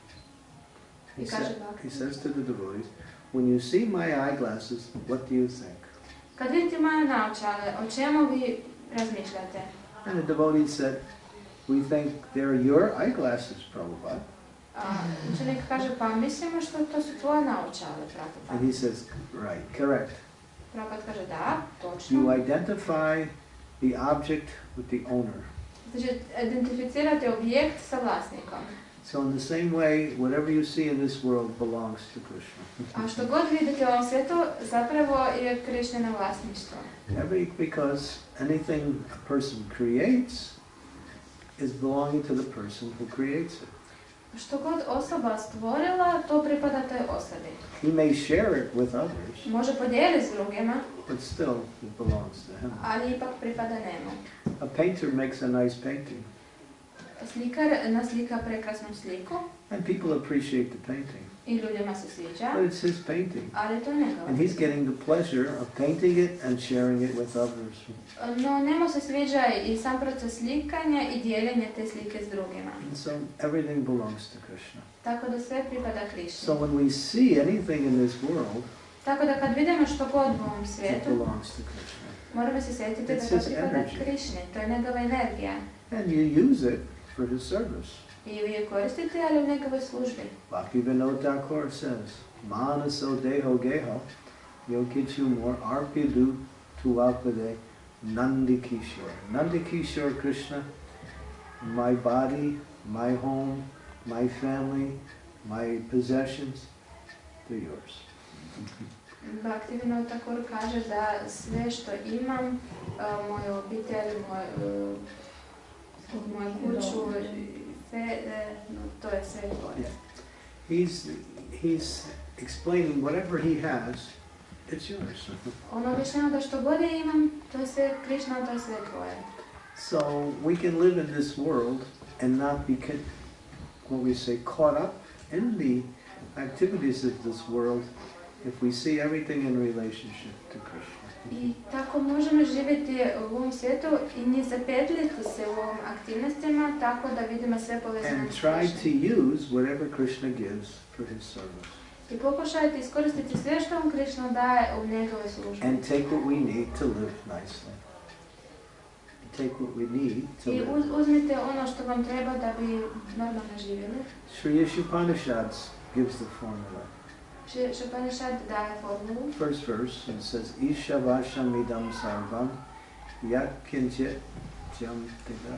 i kaže He says to the devotees, when you see my eyeglasses, what do you think? kad vidite moje naočale, o čemu vi razmišljate? And the devotees said, we think they're your eyeglasses, Prabhupada. Učenik kaže, pa mislimo što to su tvoje naočale, Prabhupada. And he says, right, correct. Prabhupada kaže, da, točno. You identify the object with the owner. Znači, identificirate objekt sa vlasnikom. So in the same way, whatever you see in this world belongs to Krishna. A što god vidite u ovom svijetu, zapravo je Krišnino vlasništvo. Because anything a person creates is belonging to the person who creates it. Što god osoba stvorila, to pripada toj osobi. He may share it with others, Može podijeliti s drugima, but still it belongs to him. ali ipak pripada njemu. A painter makes a nice painting, Slikar naslika prekrasnu sliku and people appreciate the painting, i ljudima se sviđa, but it's his painting. ali to je njegov. And he's getting the pleasure of painting it and sharing it with others. No, njemu se sviđa i sam proces slikanja i dijeljenje te slike s drugima. And so everything belongs to Krishna. Tako da sve pripada Krišni. So when we see anything in this world, Tako da kad vidimo što god u ovom it svijetu, belongs to Krishna. Moramo se sjetiti da It's to his pripada energy. Krišni, to je njegova energija. And you use it for his service. I vi je koristite, ali u njegovoj službi. Bhaktivinoda Thakur says, Manaso deho geho, yokichu mor arpidu tuapade Nandikishore. Nandikishore Krishna, my body, my home, my family, my possessions, they're yours. Bhaktivinoda Thakur kaže da sve što imam, moju obitelj, moju kuću, sve, to je sve tvoje. He's explaining whatever he has, it's yours. Ono objašnjava da što god ja imam, to je sve Krišna, to je sve tvoje. So we can live in this world and not be, what we say, caught up in the activities of this world if we see everything in relationship to Krishna. I tako možemo živjeti u ovom svijetu i ne zapetljati se u ovim aktivnostima tako da vidimo sve povezano And s try Krišnom. to use whatever Krishna gives for his service. I pokušajte iskoristiti sve što vam Krišna daje u njegove službe. And take what we need to live nicely. Take what we need to I live. uzmite ono što vam treba da bi normalno živjeli. Sri Upanishads gives the formula. Upanishad daje formulu. First verse, it says, Isha Vasham idam sarvam yat kinchit jam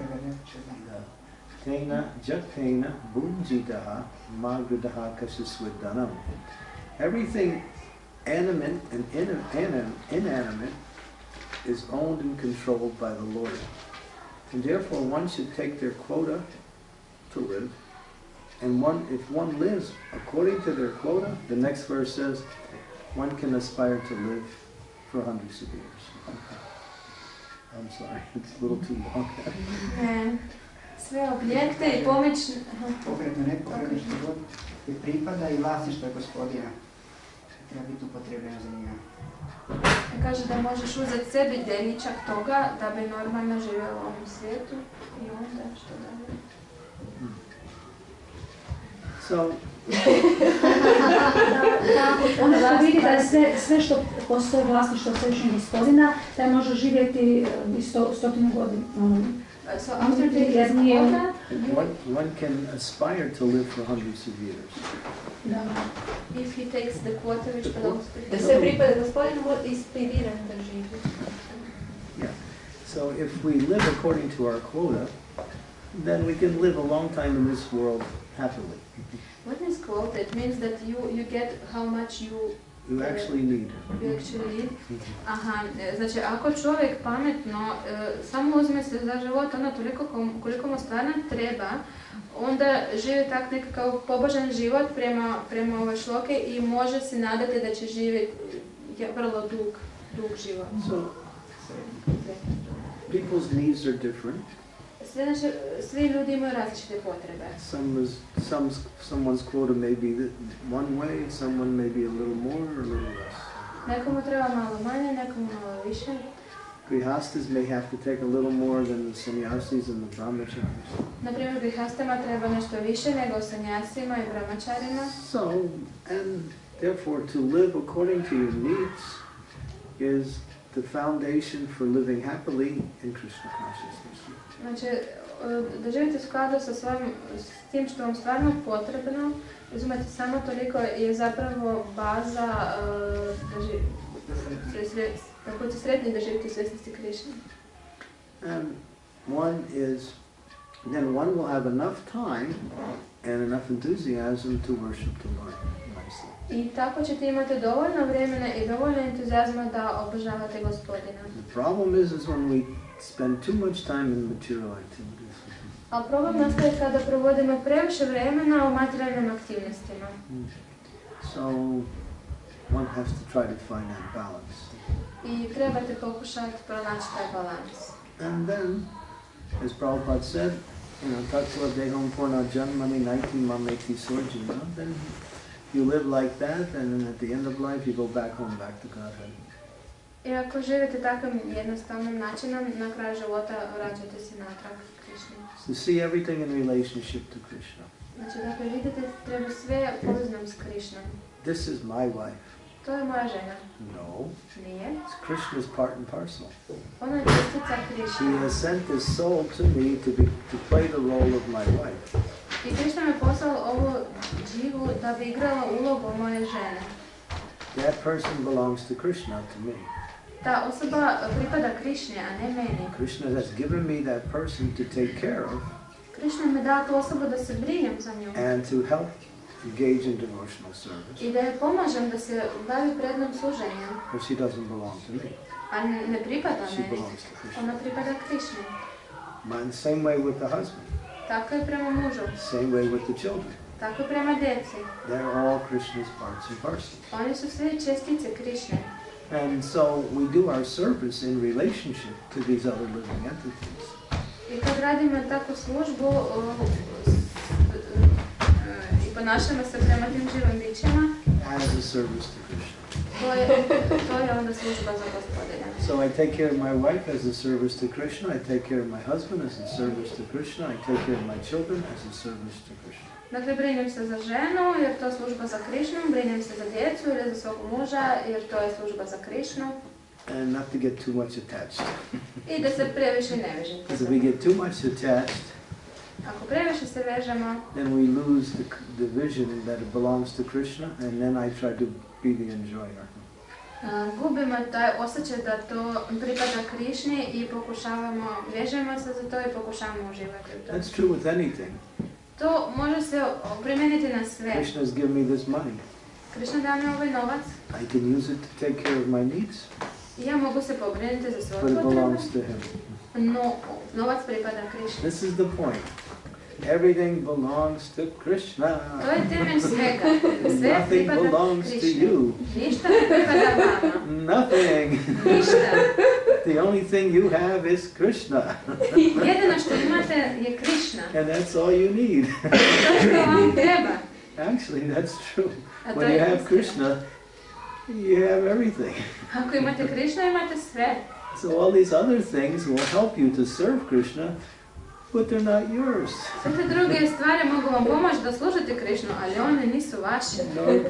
tena jatena bunjitaha magridaha kasisvidanam. Everything animate and inanimate is owned and controlled by the Lord. And therefore one should take their quota to live. And if one lives according to their quota, the next verse says, one can aspire to live for hundreds of years. I'm sorry, it's a little too long. Sve objekte i pomoćne... Pokretno nepokretni život je pripada i vlasništvo je Gospodina. Treba biti upotrebljen za njega. Kaže da možeš uzeti sebi deličak toga da bi normalno živio u ovom svijetu i onda što dalje. So, Onda se vidi da je sve što postoje vlasništvo Svešnjeg Gospodina, da može živjeti i 100 godina. So after taking quota, one can aspire to live for hundreds of years. if he takes the quota which belongs to Da him. se pripada Gospodinu, bude inspiriran da živi. Yeah. So if we live according to our quota, then we can live a long time in this world happily. What is quota? It means that you get how much you actually need. Aha, znači ako čovjek pametno samo uzme se za život ono toliko koliko mu stvarno treba, onda živi tak nekakav pobožan život prema ove šloke i može se nadati da će živjeti vrlo dug život. So people's needs are different. Svi ljudi imaju različite potrebe. Someone's quota may be one way, someone may be a little more or a little less. Nekomu treba malo manje, nekomu malo više. Grihastas may have to take a little more than the sannyasis and the brahmacharis. Naprimjer, grihastama treba nešto više nego sannyasima i brahmačarima. So, and therefore to live according to your needs is the foundation for living happily in Krishna consciousness. Znači, da živite u skladu sa s tim što vam stvarno potrebno, uzimate samo toliko je zapravo baza da budete sretni da živite u svjesnosti Krišne. And then one will have enough time and enough enthusiasm to worship the Lord nicely. I tako ćete imati dovoljno vremena i dovoljno entuzijazma da obožavate Gospodina. The problem is when we spend too much time in material activities. A problem nastaje kada provodimo previše vremena u materijalnim aktivnostima. So one has to try to find that balance. I trebate pokušati pronaći taj balans. And then, as Prabhupada said, tattva deham purna janmani naiti mameti surjina, then you live like that, and then at the end of life you go back home, back to Godhead. I ako živite takvim jednostavnim načinom, na kraju života vraćate se natrag Krišni. To see everything in relationship to Krishna. Znači, dakle, vidite, treba sve povezano s Krišnom. This is my wife. To je moja žena. No, Nije. it's Krishna's part and parcel. Ona je čestica He Krišne. has sent his soul to me to play the role of my wife. I Krišna me poslao ovu dživu da bi igrala ulogu moje žene. That person belongs to Krishna, to me. Ta osoba pripada Krišni, a ne meni. Krishna has given me that person to take care of Krišna me da tu osobu da se brinem za nju. and to help engage in devotional service. I da je pomažem da se bavi prednom služenjem. But she doesn't belong to me. A ne pripada She meni. belongs to Krishna. Ona pripada Krišni. Same way with the husband. Tako je prema mužu. Same way with the children. Tako je prema djeci. They're all Krishna's parts and parcels. Oni su sve čestice Krišne. And so we do our service in relationship to these other living entities. I kad radimo takvu službu i ponašamo se prema tim živim bićima, As a service to Krishna. to je onda služba za Gospodina. So I take care of my wife as a service to Krishna. I take care of my husband as a service to Krishna. I take care of my children as a service to Krishna. Dakle, brinem se za ženu jer to je služba za Krišnu, brinem se za djecu ili za svog muža jer to je služba za Krišnu. And not to get too much attached. I da se previše ne vežemo. Because if we get too much attached, Ako previše se vežemo, then we lose the vision that it belongs to Krishna, and then I try to be the enjoyer. gubimo taj osjećaj da to pripada Krišni i vežemo se za to i pokušavamo uživati u to. That's true with anything. To može se primijeniti na sve. Krishna has given me this money. Krišna da mi ovaj novac I can use it to take care of my needs, i ja mogu se pobrinuti za but svoje it potrebe, belongs to Him. no novac pripada Krišni. This is the point. Everything belongs to Krishna. To je temelj svega. Sve Nothing pripada belongs to Krišni. you. Ništa ne pripada vama. Nothing. Ništa. The only thing you have is Krishna. Jedino što imate je Krišna. And that's all you need. To što vam treba. Actually, that's true. A to When you je have istina. Krishna, you have everything. Ako imate Krišnu, imate sve. So all these other things will help you to serve Krishna, but they're not yours. Sve te druge stvari mogu vam pomoći da služite Krišnu, ali one nisu vaše.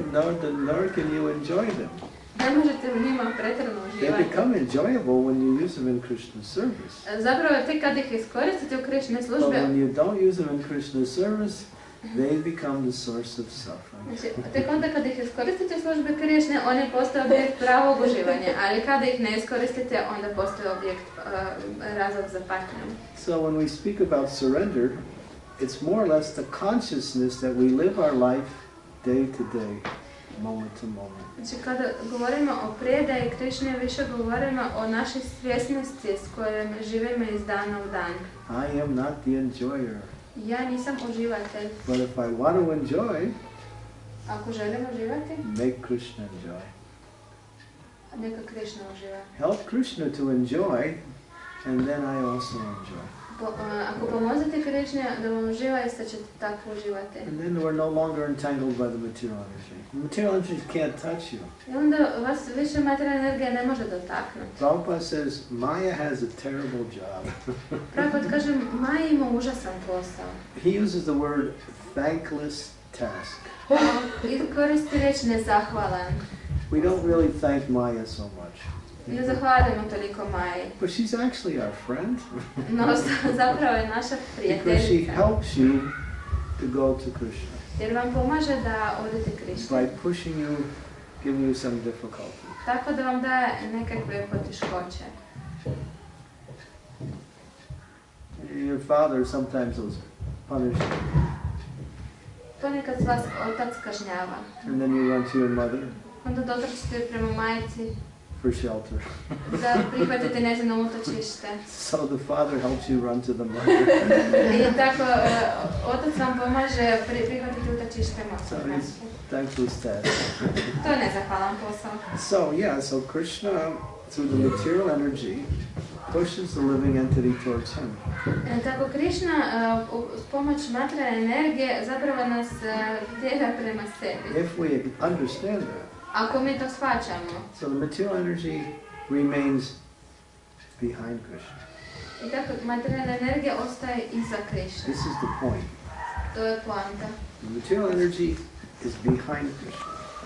Nor can you enjoy them. Ne možete u njima pretjerano They uživati. become enjoyable when you use them in Krishna's service. Zapravo tek kad ih iskoristite u Krišne But službe, when you don't use them in Krishna's service, they become the source of suffering. znači, tek onda kad ih iskoristite u službe Krišne, one postaju objekt pravog uživanja, ali kada ih ne iskoristite, onda postaju objekt razlog za patnju. So when we speak about surrender, it's more or less the consciousness that we live our life day to day, moment to moment. Znači, kada govorimo o predaji Krišne, više govorimo o našoj svjesnosti s kojom živimo iz dana u dan. I am not the enjoyer. Ja nisam uživatelj. But if I want to enjoy, Ako želim uživati, make Krishna enjoy. neka Krišna uživa. Help Krishna to enjoy, and then I also enjoy. Ako pomozite Krišne da vam uživa, jeste ćete tako uživati. And then we're no longer entangled by the material energy. The material energy can't touch you. I onda vas više materijalna energija ne može dotaknuti. Prabhupada says, Maya has a terrible job. Prabhupada kaže, Maja ima užasan posao. He uses the word thankless task. I koristi reč nezahvalan. We don't really thank Maya so much. Ne zahvaljujemo toliko Maji. But she's actually our friend. No, zapravo je naša Because she prijateljica. helps you to go to Krishna. Jer vam pomaže da odete Krišni. By pushing you, giving you some difficulty. Tako da vam daje nekakve poteškoće. Your father sometimes will punish you. Ponekad vas otac kažnjava. And then you run to your mother Onda dotrčite prema majci for shelter. da prihvatite njezino utočište. So the father helps you run to the mother. I tako otac vam pomaže prihvatiti utočište So matke. it's thankless task. To je nezahvalan posao. So Krishna, through the material energy, pushes the living entity towards him. Tako Krišna s pomoć materijalne energije zapravo nas tjera prema sebi. If we understand that, Ako mi to shvaćamo. so the material energy remains behind Krishna. I tako materijalna energija ostaje iza Krišne. This is the point. To je poanta. The material energy is behind Krishna.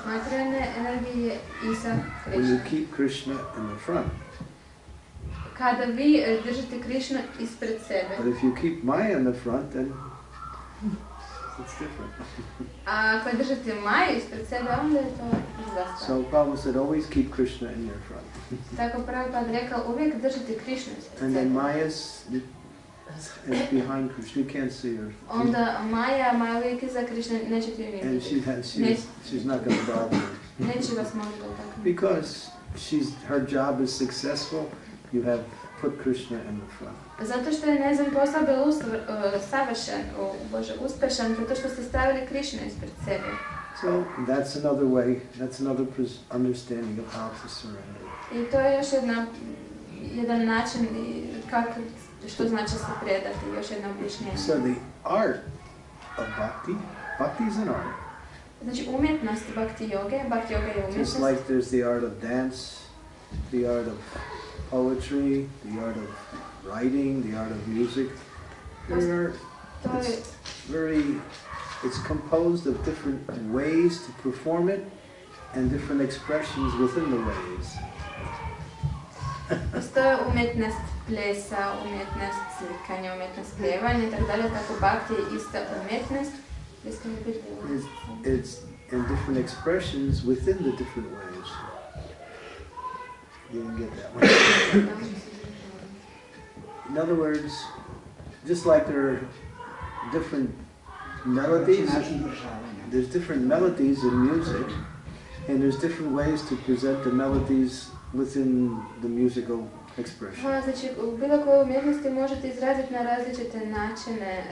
materijalne energije je Isa When you Krišna. keep Krishna in the front. Kada vi držite Krišnu ispred sebe, But if you keep Maya in the front, then it's different. a ako držite Maju ispred sebe, onda je to druga stvar. So Prabhupada said, always keep Krishna in your front. Tako Prabhupada rekao, uvijek držite Krišnu ispred And then sebe. Maya's is behind Krishna. You can't see her. Onda Maja uvijek iza Krišne, nećete ju ni And vidjeti. she's not going to bother you. Neće vas možda tako. Because her job is successful, you have put Krishna in the front. Zato što je njezin posao bio savršen, uspešan, zato što ste stavili Krišnu ispred sebe. So that's another way, that's another understanding of how to surrender. I to je još jedan način što znači se predati, još jedno objašnjenje. So the art of bhakti is an art. Znači umjetnost bhakti joge je umjetnost. Just like there's the art of dance, the art of poetry, the art of writing, the art of music. It's composed of different ways to perform it and different expressions within the ways. Postoje umjetnost plesa, umjetnost slikanja, umjetnost pjevanja i tako dalje, tako bhakti je ista umjetnost. It's in different expressions within the different ways. You didn't get that one. In other words, just like there are different melodies, there's different melodies in music, and there's different ways to present the melodies within the musical expression. Znači, u bilo kojoj umjetnosti možete izraziti na različite načine.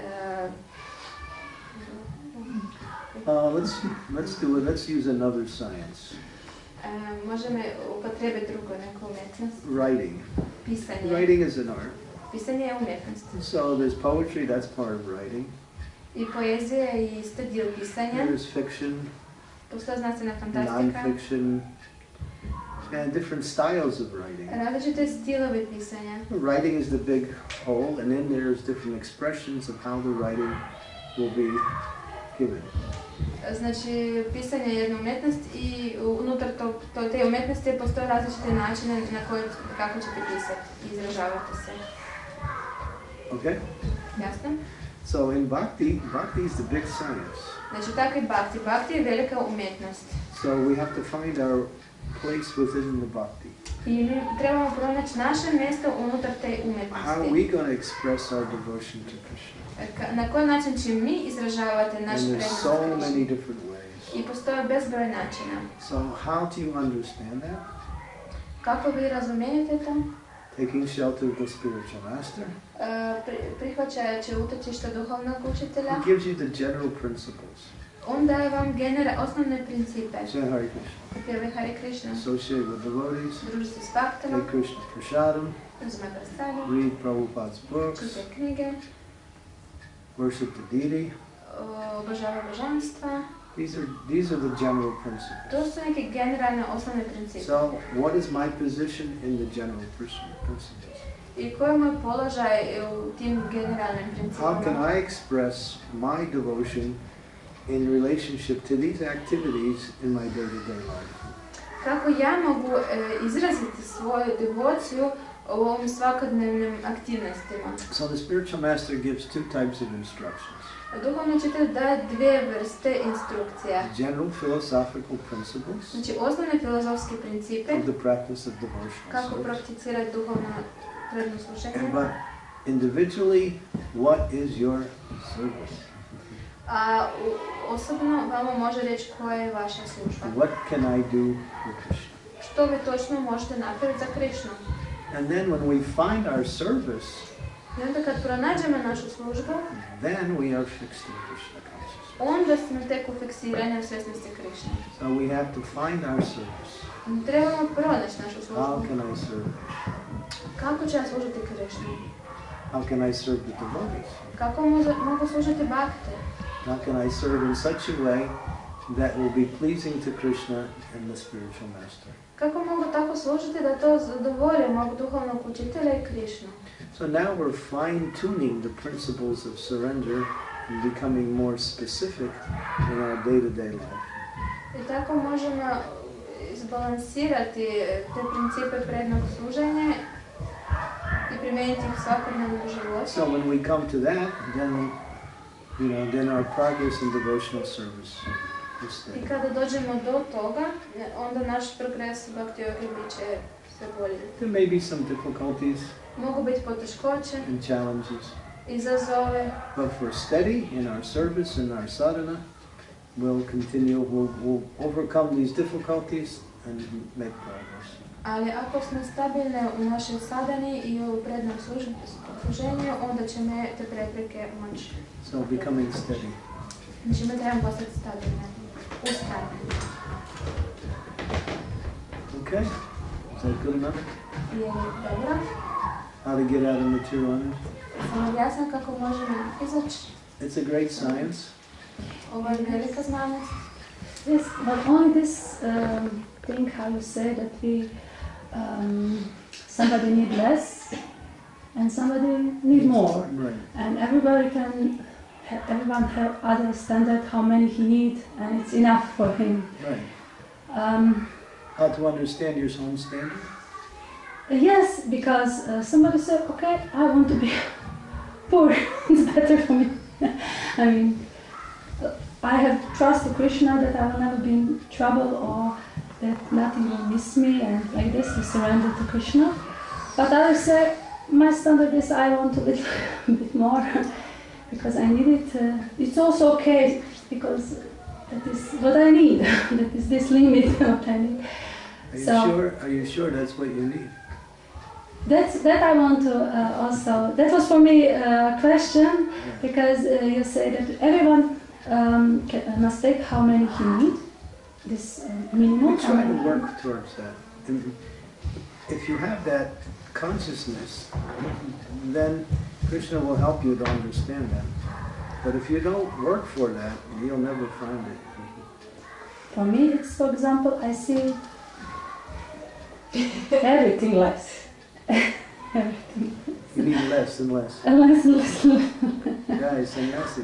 Let's use another science. Možemo upotrijebiti drugo neku umjetnost. Writing. Pisanje. Writing is an art. Pisanje je umjetnost. So there's poetry, that's part of writing. I poezija je isto dio pisanja. There's fiction, Postoje znanstvena fantastika. non-fiction, and different styles of writing. Različite stilove pisanja. Writing is the big whole, and then there's different expressions of how the writing will be given. Znači, pisanje je jedna umjetnost i unutar te umjetnosti postoje različite načine na kako ćete pisati i izražavati se. Okay? Jasno? So in bhakti is the big science. Znači, tako i bhakti. Bhakti je velika umjetnost. So we have to find our place within the bhakti. I mi trebamo pronaći naše mjesto unutar te umjetnosti. How are we going to express our devotion to Krishna? Na koji način će mi izražavati naš And there's prednost so Krishni? many different ways. I postoje bezbroj načina. So how do you understand that? Kako vi razumijete to? Taking shelter of the spiritual master. Prihvaćajući utočište duhovnog učitelja, He gives you the general principles. on daje vam osnovne principe. Say Hare Krishna. Pjeve Hare Krishna, Associate with devotees. druži se s baktima, Take Krishna prasadam. uzme prasadu, Read Prabhupada's books. čite knjige, Worship the deity. obožava božanstva. These are the general principles. To su neke generalne osnovne principe. So, what is my position in the general principles? I koji je moj položaj u tim generalnim How can principima? I express my devotion in relationship to these activities in my day-to-day life? Kako ja mogu izraziti svoju devociju u ovim svakodnevnim aktivnostima? So the spiritual master gives two types of instructions. Duhovni učitelj daje dvije vrste instrukcija. General philosophical principles Znači, osnovne filozofske principe, of the practice of devotional kako service. prakticirati duhovno predno slušanje. But individually, what is your service? A osobno vama može reći koja je vaša služba. What can I do for Krishna? Što vi točno možete napraviti za Krišnu? And then when we find our service, I onda kad pronađemo našu službu, then we are fixed in Krishna consciousness. onda smo tek u fiksiranju u svjesnosti Krišne. So we have to find our service. Trebamo pronaći našu How službu. can I serve? Kako ću ja služiti Krišnu? How can I serve the devotees? Kako mogu služiti bakte? How can I serve in such a way that will be pleasing to Krishna and the spiritual master? Kako mogu tako služiti da to zadovolje mog duhovnog učitelja i Krišnu? So now we're fine-tuning the principles of surrender and becoming more specific in our day-to-day life. I tako možemo izbalansirati te principe prednog služenja i primijeniti ih u svakodnevnom životu. So when we come to that, then our progress in devotional service is I steady. kada dođemo do toga, onda naš progres u Bhakti Yogi bit će sve bolji. There may be some difficulties Mogu biti poteškoće, and challenges, izazove, but if we're steady in our service and our sadhana, we'll overcome these difficulties and make progress. ali ako smo stabilne u našoj sadani i u prednom služenju, onda ćemo te prepreke moći. So becoming steady. Znači mi trebamo postati stabilne, ustrajne. Okay? Is that good enough? Je dobro. How to get out of material energy? Sam objasnam kako možemo izaći. It's a great science. Ovo je velika znanost. Yes, but only this thing how you say that somebody need less and somebody need more. Right. And everyone have other standard how many he need, and it's enough for him. Right. How to understand your own standard? Yes, because somebody said, okay, I want to be poor. It's better for me. I mean, I have trust to Krishna that I will never be in trouble or that nothing will miss me, and like this, we surrender to Krishna. But others say, my standard is I want a little bit more because I need it. It's also okay because that is what I need. That is this limit what I need. Are you sure that's what you need? That I want to also. That was for me a question because you say that everyone must take how many he need. This minimum. We try to work towards that. And if you have that consciousness, then Krishna will help you to understand that. But if you don't work for that, you'll never find it. For me, it's, for example, I see everything less. Everything. You need less and less. Less and less. Guys, sannyasi.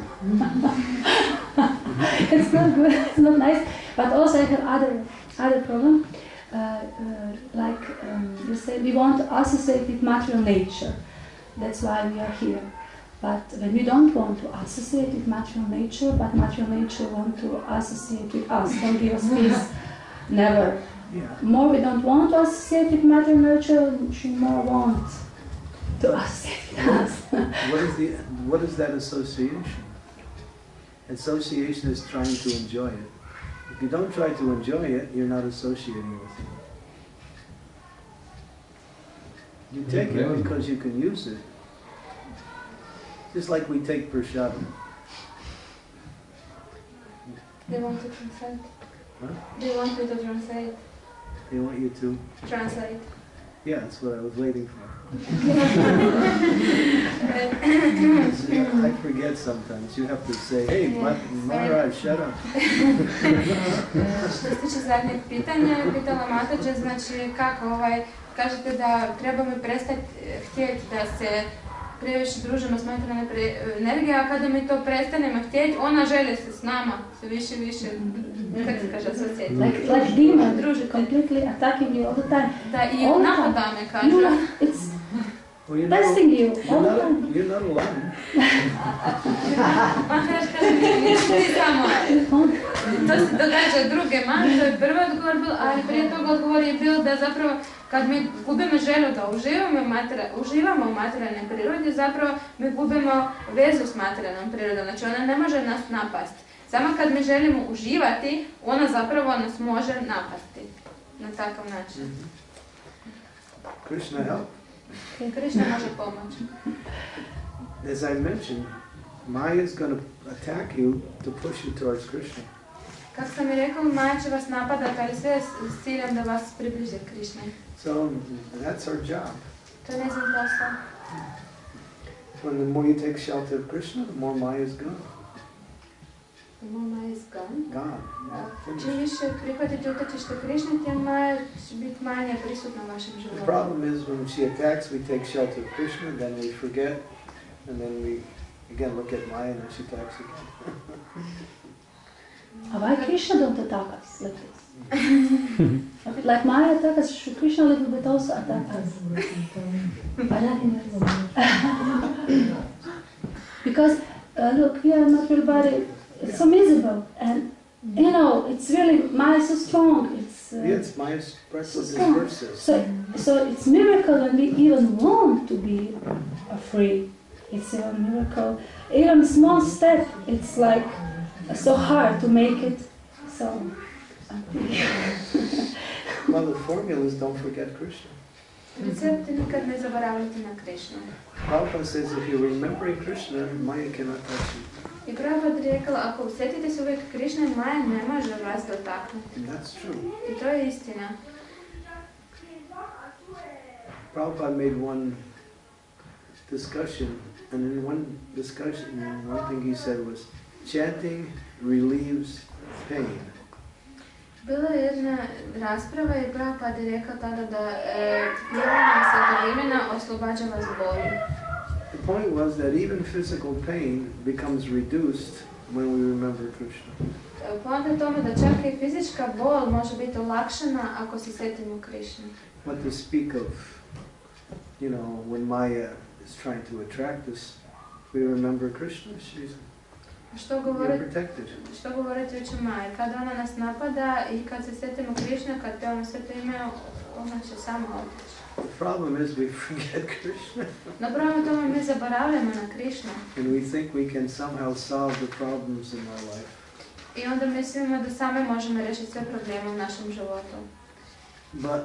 It's not good. It's not nice. But also I have other problem. Like you say, we want to associate with material nature. That's why we are here. But when we don't want to associate with material nature, but material nature want to associate with us, don't give us peace. Never. Yeah. More we don't want to associate with material nature, she more wants to associate with us. What is that association? Association is trying to enjoy it. If you don't try to enjoy it, you're not associating with it. You take it because you can use it. Just like we take prasadam. They want to translate. Huh? They want me to translate. They want you to? Translate. Yeah, that's what I was waiting for. I forget sometimes. You have to say, hey, Maharaj, shut up. Što se tiče zadnjeg pitanja, pitala Matađa, znači kako kažete da trebamo prestati htjeti da se previše družimo s materijalne energije, a kada mi to prestanemo htjeti, ona želi se s nama, sve više i više, kako se kaže, asocijetiti. Like demon, completely attacking you all the time. Da, i napada me, kaže. It's testing you all the time. You're not alone. Maharaj kaže, nisi samo. To se događa druge manje, to je prvi odgovor bil, ali prije toga odgovor je bil da zapravo kad mi gubimo želju da uživamo u materijalnoj prirodi, zapravo mi gubimo vezu s materijalnom prirodom, znači ona ne može nas napasti. Samo kad mi želimo uživati, ona zapravo nas može napasti na takav način. Krishna help. Krishna može pomoći. As I mentioned, Maya is going to attack you to push you towards Krishna. Kako sam i rekao, Maja će vas napadati, ali sve s ciljem da vas približe Krishna. So that's our job. To je njezin posao. When the more you take shelter of Krishna, the more Maya is gone. The more Maya is gone. Gone. Čim više prihvatite utočište Krishna, tim Maja će biti manje prisutna u vašem životu. The problem is when she attacks, we take shelter of Krishna, then we forget, and then we again look at Maya and then she attacks again. Why Krishna don't attack us like this? Like Maya attack us, should Krishna a little bit also attack us? Because look, we are material body, it's so miserable, and you know, it's really, Maya is so strong. Yes, Maya's breathless so verses. So it's miracle when we even want to be free. It's a miracle. Even a small step, it's like so hard to make it. So, well, the formula is don't forget Krishna. Рецепт никад не забравяйте на Кришну. Prabhupada says if you're remembering Krishna, Maya cannot touch you. И Прабхупада rekao, ako usjetite se uvijek Krišne, Maja ne može vas dotaknuti. And that's true. I to je istina. Prabhupada made one discussion, and in one discussion, one thing he said was, chanting relieves pain. Bila je jedna rasprava i Prabhupada je rekao tada da pjevanje Svetog imena oslobađa vas boli. The point was that even physical pain becomes reduced when we remember Krishna. Poanta je tome da čak i fizička bol može biti olakšana ako se sjetimo Krišne. What to speak of, you know, when Maya is trying to attract us, we remember Krishna, she's protected. Što govoriti o Maji? Kad ona nas napada i kad se sjetimo Krišne, kad pjevamo Sveto ime, ona će samo otići. The problem is we forget Krishna. No problem tome mi zaboravljamo na Krišnu. And we think we can somehow solve the problems in our life. I onda mislimo da same možemo riješiti sve probleme u našem životu. But,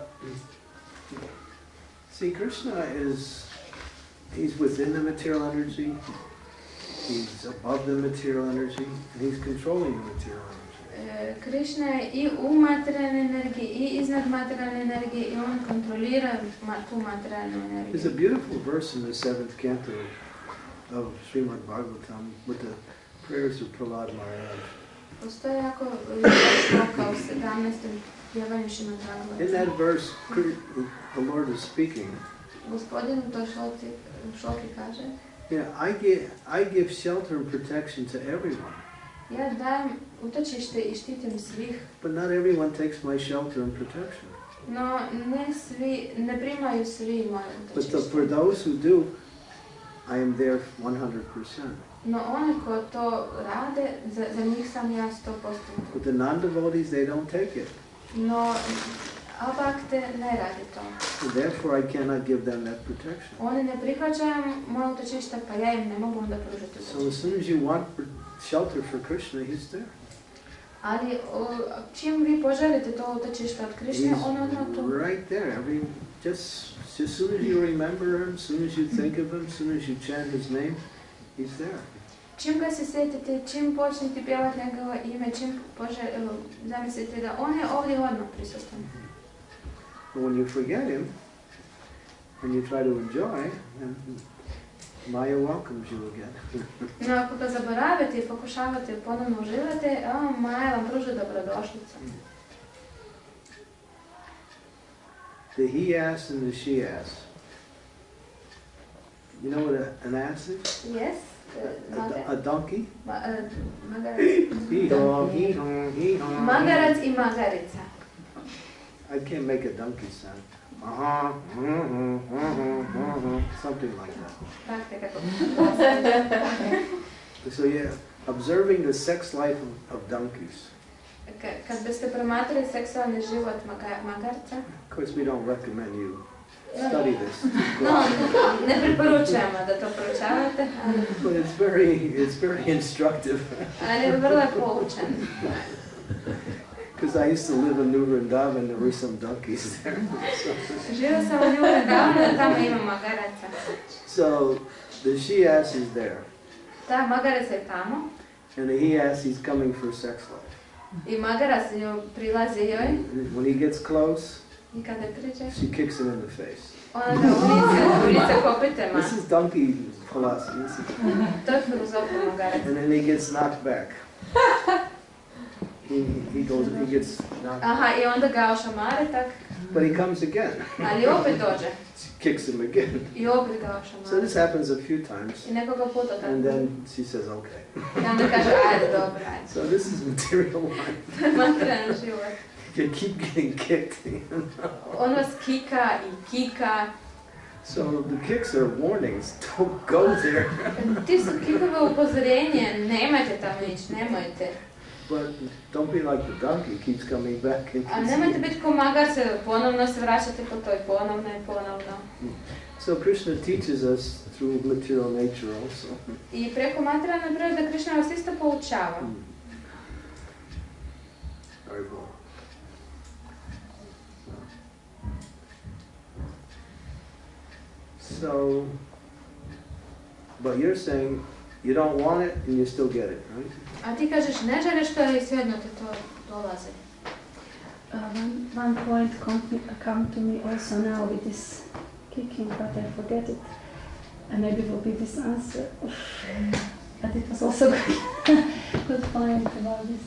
see, Krishna he's within the material energy, he's above the material energy, and he's controlling the material energy. Krišna je i u materijalnoj energiji i iznad materijalne energije i on kontrolira tu materijalnu energiju. There's a beautiful verse in the 7th canto of Srimad Bhagavatam with the prayers of Prahlad Maharaj. Postoji jako sloka u 17. pjevanju Srimad Bhagavatam. In that verse, the Lord is speaking. Gospodin u toj šloki kaže, I give shelter and protection to everyone. ja dajem utočište i štitim svih. But not everyone takes my shelter and protection. No, ne primaju svi moje utočište. But for those who do, I am there 100%. No, oni ko to rade, za njih sam ja 100%. But the non-devotees, they don't take it. No, abakte ne radi to. So therefore, I cannot give them that protection. Oni ne prihvaćaju moje utočište, pa ja im ne mogu onda pružiti utočište. So as soon as you want shelter for Krishna, he's there. Ali čim vi poželite to utočište od Krišne, on odmah tu. He's right there. Just as soon as you remember him, as soon as you think of him, as soon as you chant his name, he's there. Čim ga se sjetite, čim počnete pjevati njegovo ime, čim zamislite da on je ovdje odmah prisutan. But when you forget him, and you try to enjoy, then Maya welcomes you again. No, ako ga zaboravite i pokušavate ponovno uživati, Maja vam pruža dobrodošlicu. The he ass and the she ass. You know what an ass is? Yes. A donkey? Magarac i magarica. I can't make a donkey sound. Something like that. So yeah, observing the sex life of donkeys. Kad biste promatrali seksualni život magarca, Of course, we don't recommend you study this. no, ne preporučujemo da to proučavate, But it's very instructive. ali je vrlo poučan. Because I used to live in New Vrindavan, there were some donkeys there. Živio sam u New Vrindavanu, tamo ima magaraca. So the she ass is there, Ta magaraca je tamo and the he ass, he's coming for sex life. i magarac prilazi joj When he gets close, i kada priđe, she kicks him in the face. ona ga ulica kopitema. This is donkey philosophy. To je filozofija magaraca. And then he gets knocked back. He gets knocked back. Aha, i onda ga ošamare tak. But he comes again. Ali opet dođe. She kicks him again. I opet ga ošamara. So this happens a few times. I nekoga puta tako. And then she says, okay. I onda kaže, ajde, dobro, ajde. So this is material life. To je materijalni život. You keep getting kicked. On vas kika i kika. So the kicks are warnings. Don't go there. Ti su kikove upozorenje, nemojte tamo ići, nemojte. But don't be like the donkey, keeps coming back. And A nemojte biti ko magarce, ponovno se vraćate po toj, ponovno i ponovno. So Krishna teaches us through material nature also. I preko materijalne prirode Krišna vas isto poučava. Very well. So, but you're saying you don't want it and you still get it, right? A ti kažeš ne želiš to i svejedno ti to dolazi. One point come to me also now with this kicking, but I forget it. And maybe it will be this answer. But it was also good point about this.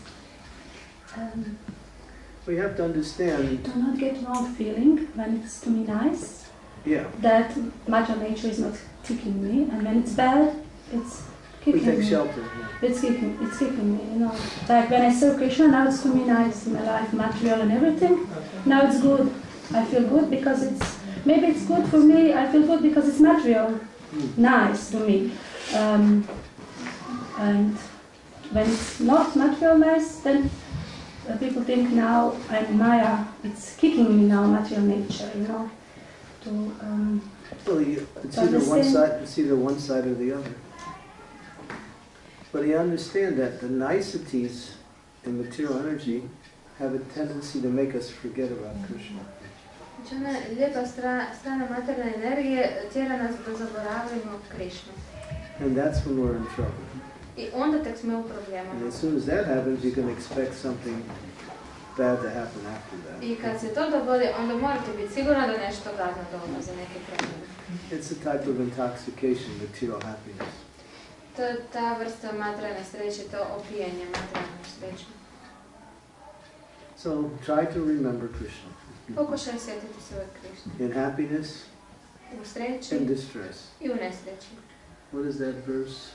We have to understand. Do not get wrong feeling when it's to me nice. Yeah. That Mother Nature is not kicking me, and when it's bad, it's We kicking take me. shelter. Yeah. It's kicking me, you know. Like when I serve Krishna, now it's to me nice in my life, material and everything. Now it's good. I feel good because maybe it's good for me, I feel good because it's material, nice to me. And when it's not material nice, then people think now I'm Maya, it's kicking me now, material nature, you know. Well, it's either one side or the other. But you understand that the niceties in material energy have a tendency to make us forget about Krishna. Znači ona lijepa strana materijalne energije tjera nas da zaboravimo Krišnu. And that's when we're in trouble. I onda tek smo u problemu. And as soon as that happens, you can expect something bad to happen after that. I kad se to dogodi, onda morate biti sigurni da nešto gadno dolazi, neke promjene. It's a type of intoxication, material happiness. To je ta vrsta materijalne sreće, to opijenje materijalne sreće. So try to remember Krishna. Pokušaj sjetiti se uvijek Krišnu. In happiness, U sreći in distress. i u nesreći. What is that verse?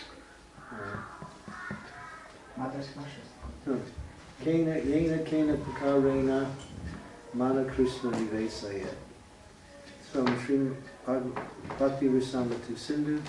Mother's cautious. Yena Pakarena Mana Krishna Nivesaya. It's from Sri Bhakti Rasamrita Sindhu.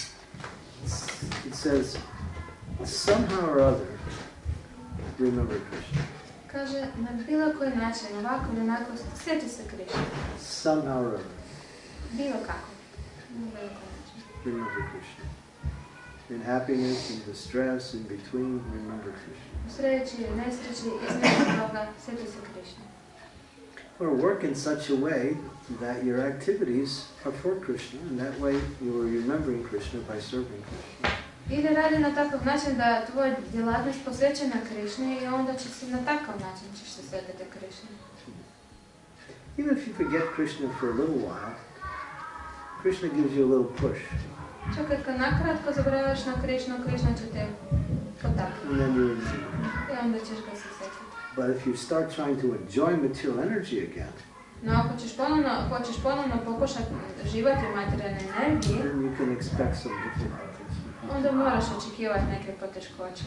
It says, somehow or other, remember Krishna. Kaže, na bilo koji način, ovako ili onako, sjeti se Krišnu. Somehow or other, Bilo kako. Na bilo koji način. remember Krishna. In happiness, in distress, in between, remember Krishna. U sreći, nesreći, između toga, sjeti se Krišnu. Or work in such a way that your activities are for Krishna, and that way you are remembering Krishna by serving Krishna. Ili radi na takav način da tvoj djelatnost posvećena Krišni i onda će se na takav način ćeš se sjetiti Krišni. Even if you forget Krishna for a little while, Krishna gives you a little push, Čak kad nakratko zaboraviš na Krišnu, Krišna će te potaknuti. and then you remember. I onda ćeš ga se sjetiti. But if you start trying to enjoy material energy again, No ako hoćeš ponovno pokušati živati u materijalnoj energiji, then you can expect some difficulties. onda moraš očekivati neke poteškoće.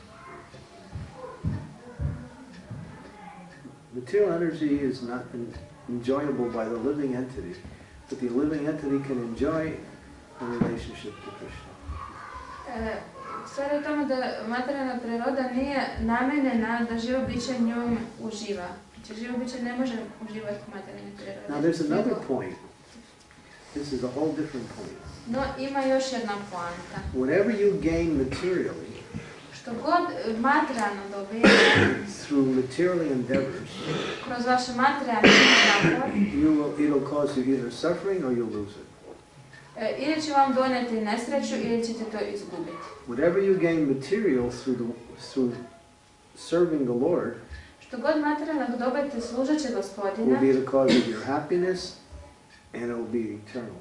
Material energy is not enjoyable by the living entity, but the living entity can enjoy a relationship to Krishna. Stvar je u tome da materijalna priroda nije namijenjena da živo biće njom uživa. Znači živo biće ne može uživati u materijalnoj prirodi. Now there's another point. This is a whole different point. No ima još jedna poanta. Whatever you gain materially Što god materijalno dobijete through material endeavors, kroz vaše materijalne napor, it'll cause you either suffering or you'll lose it. Ili će vam donijeti nesreću ili ćete to izgubiti. Whatever you gain material through serving the Lord Što god materijalnog dobijete služeći Gospodina, will be the cause of your happiness and it will be eternal.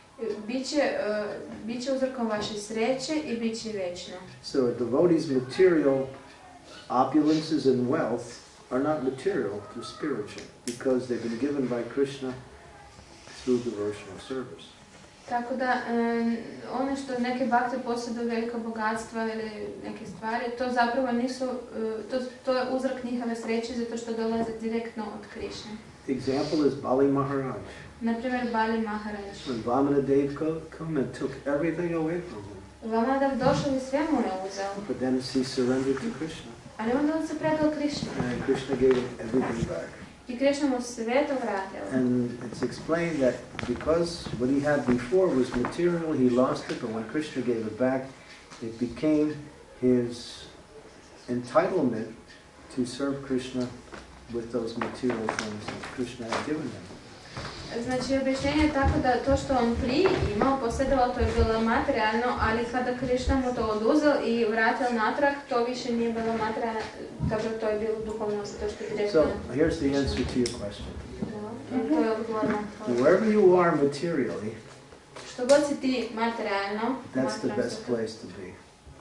Biće uzrokom vaše sreće i bit će vječno. So a devotee's material opulences and wealth are not material, they're spiritual, because they've been given by Krishna through devotional service. Tako da, ono što neke bakte posjeduju velika bogatstva ili neke stvari, to zapravo nisu, to je uzrok njihove sreće zato što dolaze direktno od Krišne. The example is Bali Maharaj. Naprimjer, Bali Maharaj. When Vamanadev come and took everything away from him. Vamanadev došao i sve mu je uzeo. But then he surrendered to Krishna. Ali onda on se predao Krišni. And Krishna gave him everything back. I Krišna mu sve to vratila. And it's explained that because what he had before was material, he lost it, but when Krishna gave it back, it became his entitlement to serve Krishna with those material things that Krishna had given him. Znači, objašnjenje je tako da to što on prije imao, posjedovao, to je bilo materijalno, ali kada Krišna mu to oduzeo i vratio natrag, to više nije bilo materijalno, dobro, to je bilo duhovno, to što je direktno. So, here's the answer to your question. To je odgovor na to. Wherever you are materially, Što god si ti materijalno, that's the best place to be.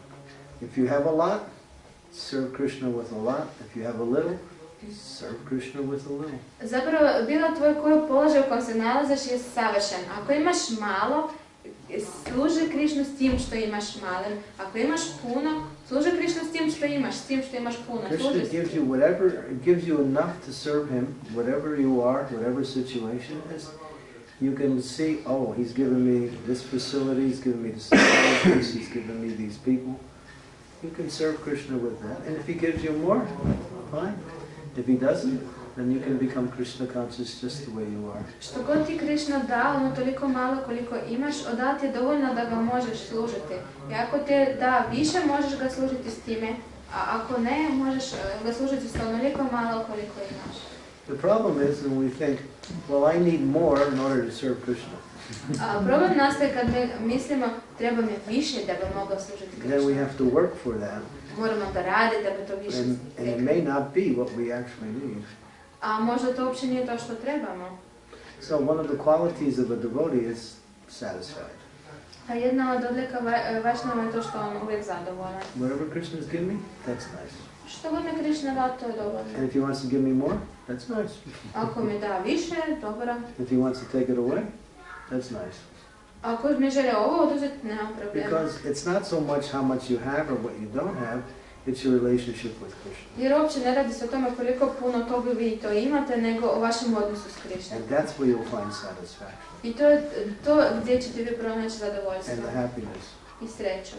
If you have a lot, serve Krishna with a lot. If you have a little, serve Krishna with a little. Zapravo, bilo tvoj koji položaj u kojem se nalaziš je savršen. Ako imaš malo, služi Krišnu s tim što imaš malo. Ako imaš puno, služi Krišnu s tim što imaš, puno. Krishna gives you whatever, it gives you enough to serve him, whatever you are, whatever situation is. You can see, oh, he's given me this facility, he's given me this facilities, he's given me these people. You can serve Krishna with that. And if he gives you more, fine. If he doesn't, then you can become Krishna conscious just the way you are. Što god ti Krišna da, ono toliko malo koliko imaš, da ti je dovoljno da ga možeš služiti. I ako ti da više, možeš ga služiti s time, a ako ne, možeš ga služiti s onoliko malo koliko imaš. The problem is when we think, well, I need more in order to serve Krishna. Problem nastaje kad mi mislimo, treba mi više da bi mogao služiti Krišnu. Then we have to work for that. Moramo da radi da bi to više And it may not be what we actually need. A možda to uopće nije to što trebamo. So one of the qualities of a devotee is satisfied. A jedna od odlika Vašnava je to što on uvijek zadovoljan. Whatever Krishna has given me, that's nice. Što god mi Krišna da, to je dovoljno. And if he wants to give me more, that's nice. Ako mi da više, dobro. If he wants to take it away, that's nice. Ako mi žele ovo oduzeti, nema problema. Because it's not so much how much you have or what you don't have, it's your relationship with Krishna. Jer uopće ne radi se o tome koliko puno toga vi to imate, nego o vašem odnosu s Krišnom. And that's where you'll find satisfaction. I to je to gdje ćete vi pronaći zadovoljstvo. And the happiness. I sreću.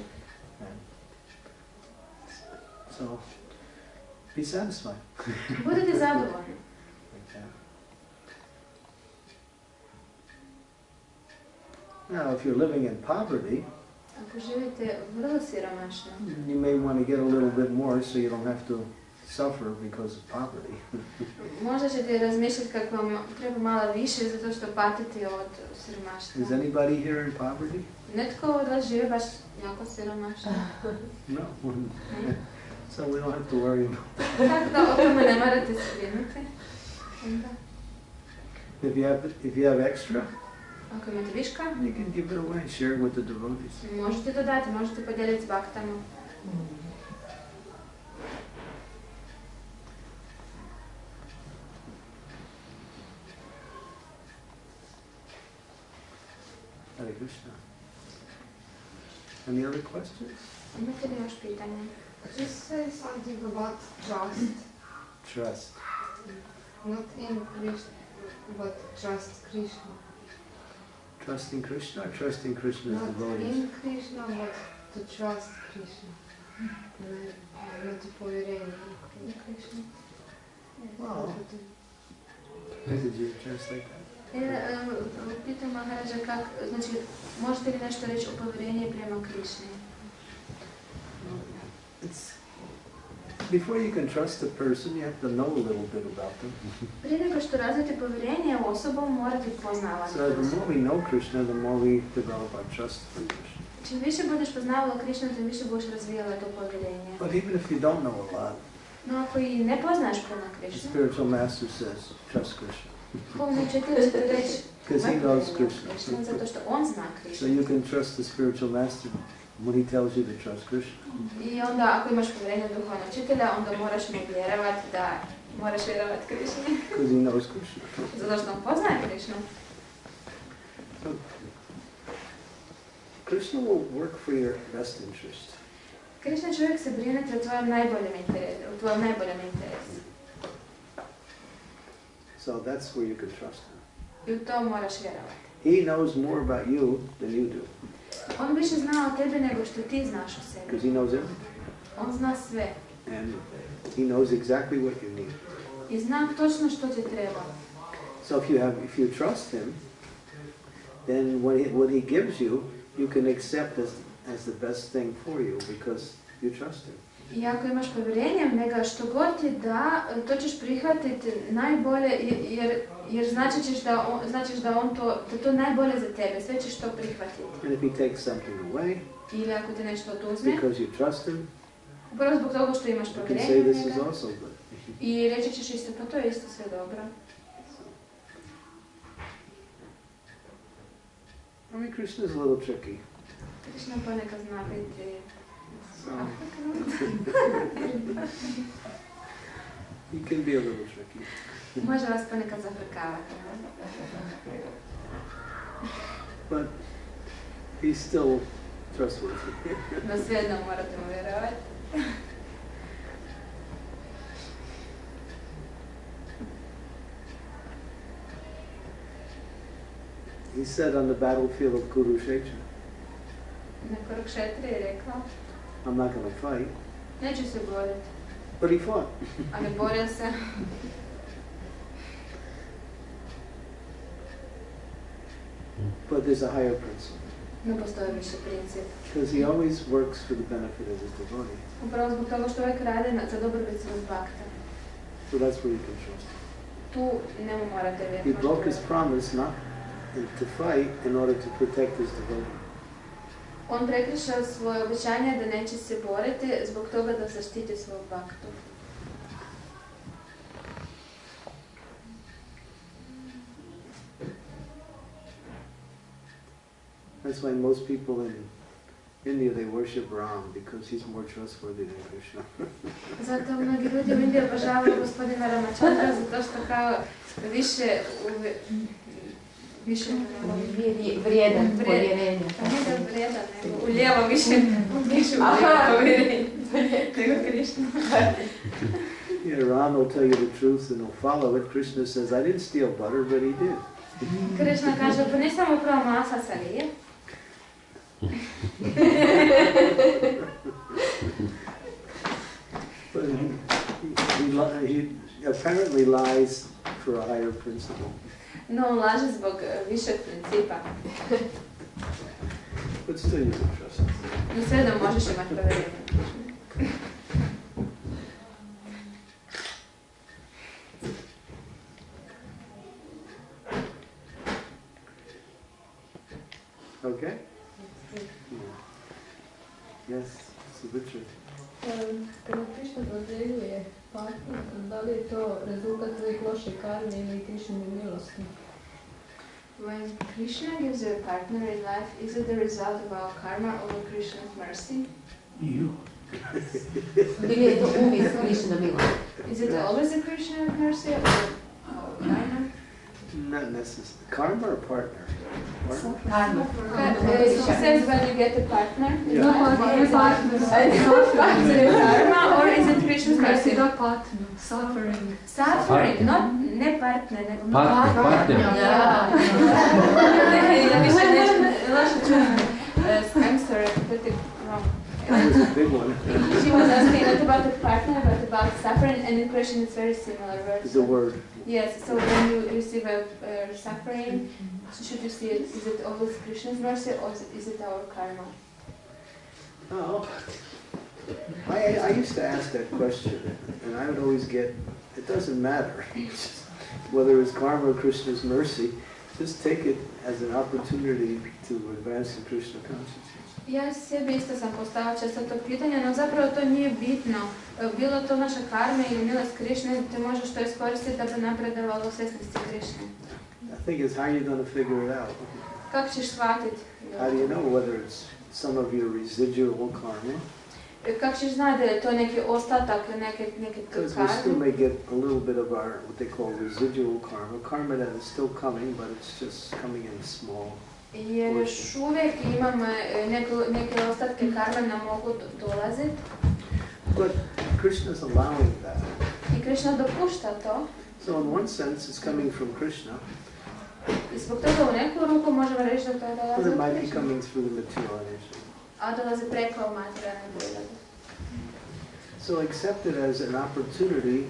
So, be satisfied. Budite zadovoljni. Now, if you're living in poverty, Ako živite vrlo siromašno, you may want to get a little bit more so you don't have to suffer because of poverty. možda ćete razmišljati kako vam treba malo više zato što patite od siromaštva. Is anybody here in poverty? Netko od vas žive baš jako siromašno. No. So we don't have to worry about Tako da o tome ne morate se brinuti. Onda, it. If you have extra, ako imate viška, you can give it away, share it with the devotees. možete to dati, možete podijeliti s baktama. Hare Krishna. Any other questions? Imate li još pitanja? Just say something about trust. Trust. Not in Krishna, but trust Krishna. Trust in Krishna or trust in Krishna's Not devotees? in Krishna, but to trust Krishna. Imati povjerenje u Krishna. Wow. Did you translate that? Pitam Maharaja kako, znači, možete li nešto reći o povjerenju prema Krišni? Before you can trust a person, you have to know a little bit about them. Prije nego što razvijete povjerenje u osobu, morate poznavati. So the more we know Krishna, the more we develop our trust for Krishna. Čim više budeš poznavala Krišnu, tim više budeš razvijala to povjerenje. But even if you don't know a lot, No ako i ne poznaš puno the Krišnu, spiritual master says, trust Krishna. duhovni učitelj će ti reći Because he knows Krishna. zato što on zna So Krišnu. you can trust the spiritual master when he tells you to trust Krishna. I onda ako imaš povjerenje u duhovnog učitelja, onda moraš mu vjerovati da Moraš vjerovati Krišni. Because he knows Krishna. Zato što on poznaje Krišnu. Krishna will work for your best interest. Krišna čovjek se brinuti o tvojom najboljem interesu, u tvojom najboljem interesu. So that's where you can trust him. I u to moraš vjerovati. He knows more about you than you do. On više zna o tebi nego što ti znaš o sebi. Because he knows everything. On zna sve. And he knows exactly what you need. I zna točno što ti treba. So if you trust him, then what he gives you, you can accept as the best thing for you because you trust him. I ako imaš povjerenje u njega, što god ti da, to ćeš prihvatiti najbolje, jer značiš da on to najbolje za tebe, sve ćeš to prihvatiti. And if he takes something away, ili ako ti nešto oduzme, because you trust him, upravo zbog toga što imaš you can povjerenje say u this is njega, also good. i reći ćeš isto, pa to je isto sve dobro. I mean, Krishna is a little tricky. Krišna ponekad zna biti... So, he can be a little tricky. Može vas ponekad zafrkavati. But he's still trustworthy. No svejedno morate mu vjerovati. He said on the battlefield of Kurukshetra, Na Kurukšetri je rekao, I'm not going to fight. neću se boriti, But he fought. ali borio se. But there's a higher principle. No postoji više princip. Because he always works for the benefit of his devotee. Upravo zbog toga što uvijek radi za dobrobit svog bakta. So that's where you can trust him. Tu njemu morate He vjerovati. broke his promise not to fight in order to protect his devotee. On prekrišao svoje obećanje da neće se boriti zbog toga da zaštiti svog baktu. That's why most people in India, they worship Ram because he's more trustworthy than Krishna. Zato mnogi ljudi u Indiji obožavaju gospodina Ramachandra zato što kao više Vrijedan povjerenja. Pa ne da vrijedan, nego ulijeva više povjerenja nego Krišna. Yeah, Ram will tell you the truth and he'll follow it. Krishna says, I didn't steal butter, but he did. Krišna kaže, pa nisam upravo maslac, ali je. But he apparently lies for a higher principle. No, on laže zbog višeg principa. But still you can trust him. No sve da možeš imati povjerenje. Okay? Yes, Subhitra. Kada Krišna dodjeljuje partner, da li je to rezultat uvijek loše karme ili Krišnine milosti? When Krishna gives you a partner in life, is it the result of our karma or Krishna's mercy? Ili je to uvijek Krišnina milost? Is it always a Krishna's mercy or our karma? Not necessarily. Karma or partner? Partner? Karma. So says when you get a partner, Yeah. No, partner, is it karma or is it Krishna's mercy? not partner, suffering. Suffering, not ne partner, nego Partner. Ja više loše čujem. I'm sorry, I put it wrong. That was a big one. She was asking not about the partner, but about suffering, and in Krishna it's very similar verse. It's a word. Yes, so when you receive a suffering, should you see it, is it always Krishna's mercy or is it our karma? Oh. I used to ask that question, and I would always get, it doesn't matter whether it's karma or Krishna's mercy, just take it as an opportunity to advance the Krishna consciousness. Ja sebi isto sam postavila često to pitanje, no zapravo to nije bitno. Bilo to naša karma ili milost Krišne, te možeš to iskoristiti da bi napredovalo u svjesnosti Krišne. I think it's how you're going to figure it out. Kako ćeš shvatiti? How do you know whether it's some of your residual karma Kako ćeš znati da je to neki ostatak, neke Because we still karme? may get a little bit of our, what they call residual karma, karma that is still coming, but it's just coming in small. Jer još uvijek imamo neke ostatke karme nam mogu dolaziti. But Krishna's allowing that. I Krishna dopušta to. So in one sense, it's coming from Krishna, I zbog toga u neku ruku možemo reći da to but dolazi it od might be Krishna. coming through the material energy. A dolazi preko materijalne prirode. So accept it as an opportunity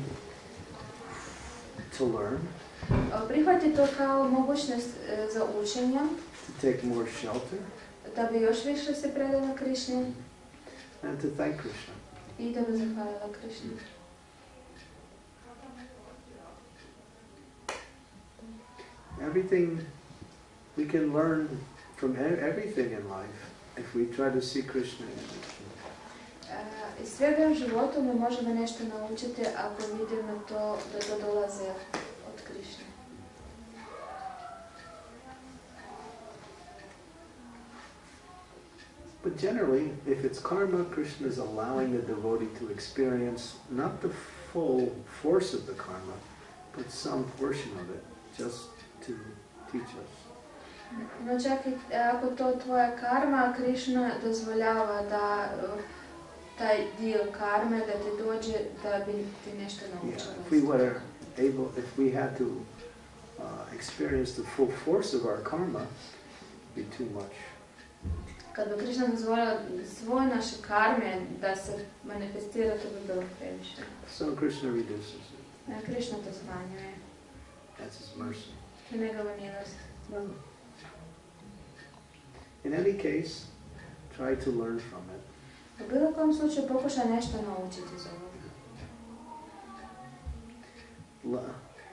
to learn, Prihvati to kao mogućnost za učenje, to take more shelter, da bi još više se predala Krišni and to thank Krishna. i da bi zahvalila Krišni. Everything, we can learn from everything in life if we try to see Krishna in everything. Iz svega u životu mi možemo nešto naučiti ako vidimo to da to dolaze od Krišne. But generally, if it's karma, Krishna is allowing the devotee to experience not the full force of the karma, but some portion of it, just to teach us. No čak i ako to tvoja karma, Krišna dozvoljava da taj dio karme da ti dođe da bi ti nešto naučila. If we were able, if we had to experience the full force of our karma, it'd be too much. Kad bi Krišna dozvolila svoje naše karme da se manifestira, to bi bilo previše. So Krishna reduces it. Krišna to smanjuje. That's his mercy. To je njegova milost. In any case, try to learn from it. U bilo kom slučaju pokušaj nešto naučiti iz ovoga.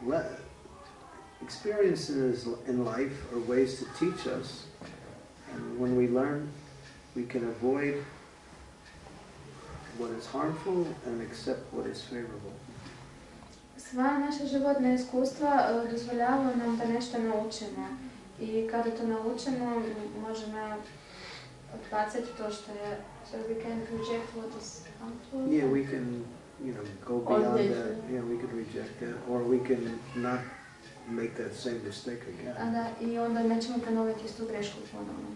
Experiences in life are ways to teach us, and when we learn, we can avoid what is harmful and accept what is favorable. Sva naša životna iskustva dozvoljavaju nam da nešto naučimo i kada to naučimo možemo odbaciti to što je, so we can reject what is harmful. Yeah, we can, go beyond that. Yeah, we can reject that, or we can not make that same mistake again. A da, i onda nećemo ponoviti istu grešku ponovno.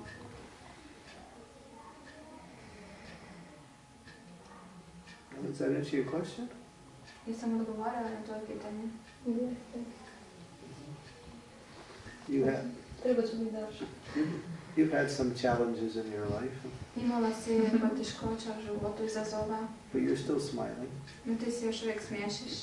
Does that answer your question? Jesam odgovarala na tvoje pitanje? Treba ću mi daš. You've had some challenges in your life, Imala si poteškoća u životu, izazova, but you're still smiling no ti se još uvijek smiješiš.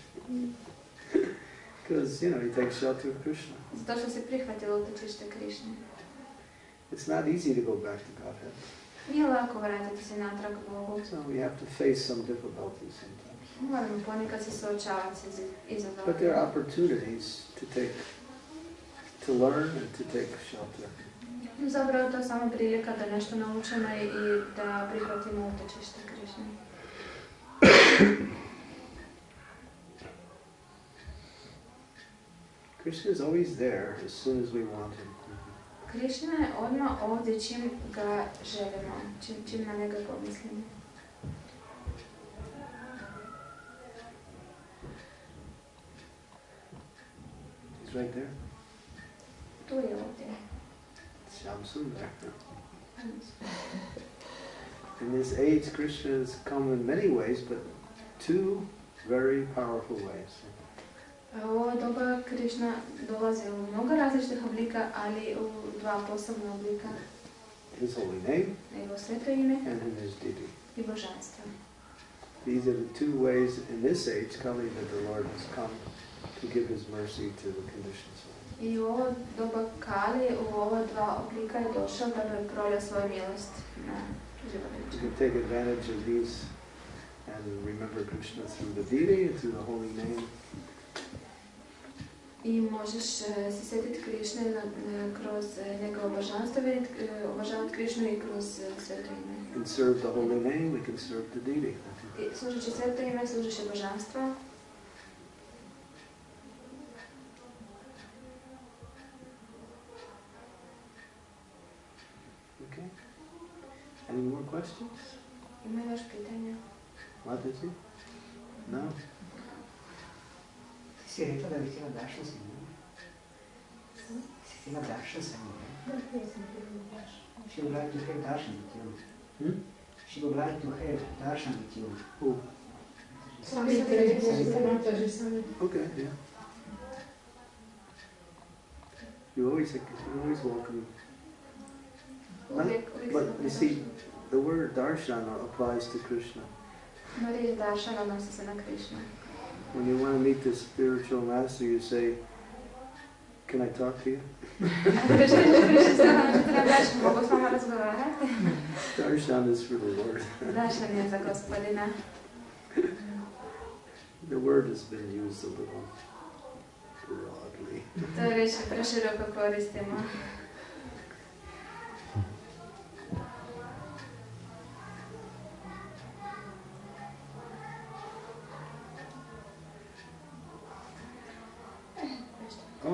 because you take shelter of Krishna. Zato što si prihvatila utočište Krišne. It's not easy to go back to Godhead, Nije lako vratiti se natrag Bogu. so we have to face some difficulties sometimes. Moramo ponekad se suočavati s izazovima. But there are opportunities to learn and to take shelter. Zapravo to je samo prilika da nešto naučimo i da prihvatimo utočište Krišne. Krishna is always there as soon as we want him. Krišna je odmah ovdje čim ga želimo, čim na njega pomislimo. He's right there. Tu je ovdje. Sham Sundar. In this age, Krishna has come in many ways, but two very powerful ways. U ovo doba Krišna dolazi u mnogo različitih oblika, ali u dva posebna oblika. His holy name Njegovo sveto ime and in his deity. i božanstvo. These are the two ways in this age, Kali, that the Lord has come to give his mercy to the conditioned soul. I u ovo doba Kali, u ova dva oblika je došao da bi prolio svoju milost na život. You can take advantage of these and remember Krishna through the deity and through the holy name. I možeš se sjetiti Krišne kroz njegovo božanstvo, obožavati Krišnu i kroz sveto ime. We can serve the holy name, we can serve the deity. I služeći sveto ime, služiš božanstvo. Okay? Any more questions? Ima još pitanja? Mataji? No? Ti si rekla da bi htjela darshan sa njim? Si htjela darshan sa njim? She would like to have darshan with you. She would like to have darshan with you. Who? Okay, yeah. You're always welcome. But you see, the word darshana applies to Krishna. No riječ darshan odnosi se na Krišnu. When you want to meet the spiritual master, you say, "Can I talk to you?" Mogu s vama razgovarati? Darshan is for the Lord. Darshan je za Gospodina. The word has been used a little broadly. To je reći preširoko koristimo. Oh.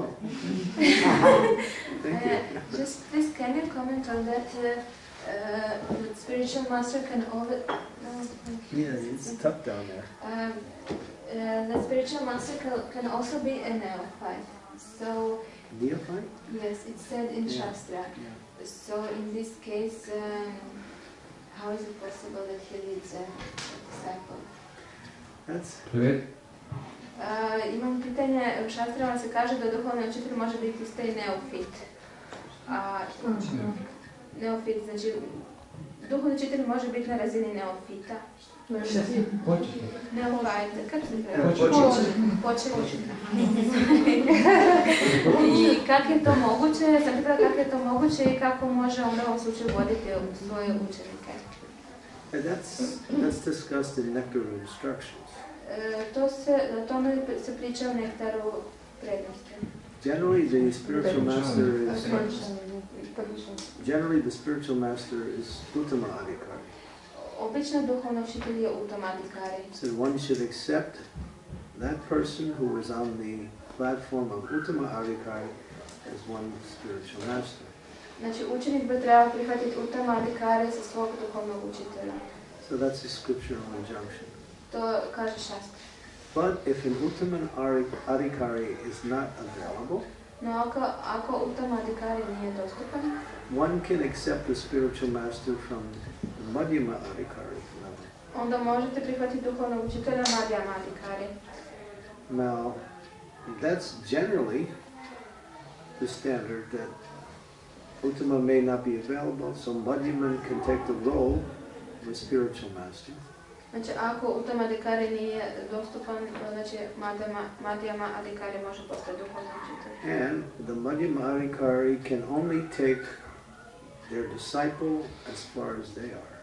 Thank you. Just please, can you comment on that? The spiritual master can always. Yeah, it's tough down there. The spiritual master can also be a neophyte. So Neophyte? yes, it's said in Yeah. Shastra. Yeah. So in this case, how is it possible that he leads a disciple? That's Imam pitanje, u Šastrama se kaže da duhovni učitelj može biti isto i neofit. Neofit, znači, duhovni učitelj može biti na razini neofita. Neofajte, kako se pravi? Početnik. I kako je to moguće, sam pitala kako je to moguće i kako može onda u ovom slučaju voditi svoje učenike. And that's discussed in Nectar of Instructions. O tome se priča u nektaru prednosti. Generally, the spiritual master is Uttama Adhikari. Obično duhovni učitelj je Uttama Adhikari. So one should accept that person who is on the platform of Uttama Adhikari as one spiritual master. Znači, učenik bi trebao prihvatiti Uttama Adhikari sa svog duhovnog učitelja. So that's a scriptural injunction. To kaže Šastra. But if an Uttama Adhikari is not available, No, ako Uttama Adhikari nije dostupan, one can accept the spiritual master from the Madhyama Adhikari level. onda možete prihvatiti duhovnog učitelja Madhyama Adhikari. Now, that's generally the standard that Uttama may not be available, so Madhyaman can take the role of a spiritual master. Znači, ako Uttama Adhikari nije dostupan, znači Madhyama Adhikari može postati duhovni učitelj. And the Madhyama Adhikari can only take their disciple as far as they are.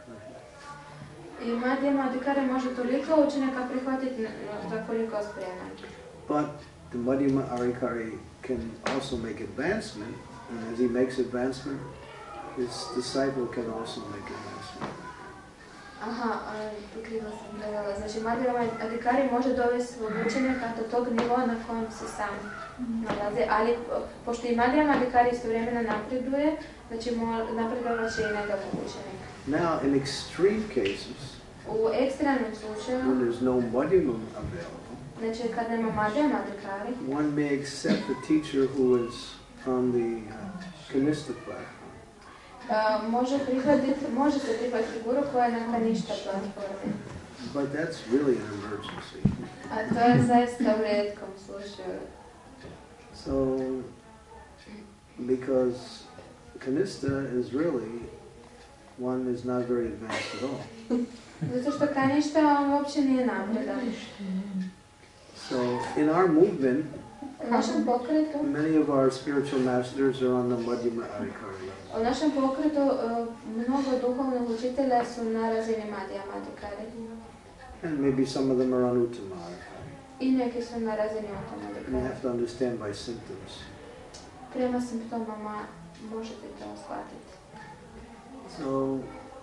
I Madhyama Adhikari može toliko učenika prihvatiti za koliko spreman. But the Madhyama Adhikari can also make advancement, and as he makes advancement, his disciple can also make advancement. Aha, krivo sam gledala. Znači, Madhyama Adhikari može dovesti svog učenika do tog nivoa na kojem se sam nalazi, ali pošto i Madhyama Adhikari istovremeno napreduje, znači napredovat će i njegov učenik. Now, in extreme cases, U ekstremnom slučaju, when there's no Madhyamam available, znači kad nema Madhyama Adhikari, one may accept a teacher who is on the Kanista platform. može se prihvatiti guru koja je na Kaništa platformi. But that's really an emergency. A to je zaista u retkom slučaju. So, because Kanista is really, one is not very advanced at all. Zato što Kaništa on uopće nije napredan. So, in our movement, U našem pokretu, many of our spiritual masters are on the Madhyama Adhikari level. u našem pokretu mnogo duhovnih učitelja su na razini Madhyama Adhikari. And maybe some of them are on Uttama Adhikari. I neki su na razini Uttama And you Adhikari. have to understand by symptoms. Prema simptomama možete to shvatiti. So,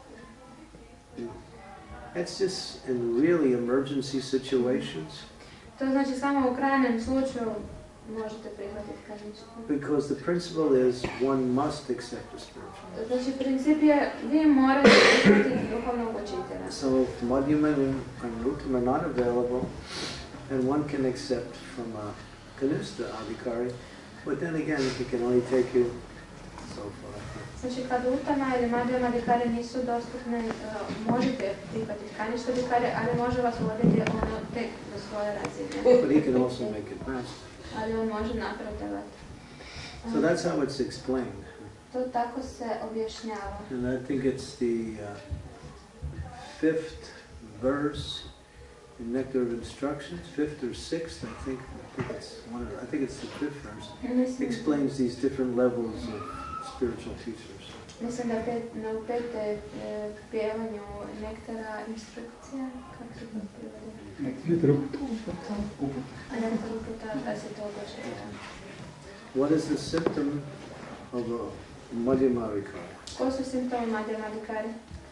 it's just in really emergency situations. To znači samo u krajnjem slučaju možete prihvatiti karmičko. Because the principle is one must accept the spiritual. Znači, princip je, vi morate prihvatiti duhovnog učitelja. So if Madhyama and Uttama are not available, then one can accept from a Kanistha Adhikari, but then again, he can only take you so far. Znači, kad Uttama ili Madhyama Adhikari nisu dostupne, možete prihvatiti Kanishta Adhikari, ali može vas voditi ono tek do svoje razine. But he can also make it master. Ali on može napredovati. So that's how it's explained. To tako se objašnjava. And I think it's the 5th verse in Nectar of Instructions, 5th or 6th, I think it's the 5th verse, explains these different levels of spiritual teachers. Mislim da u pete pjevanju Nektara instrukcija, kako se to prevede? Nektar uputa, da se to objašnjava. What is the symptom of a Madhyama Adhikari? Ko su simptomi Madhyama Adhikari?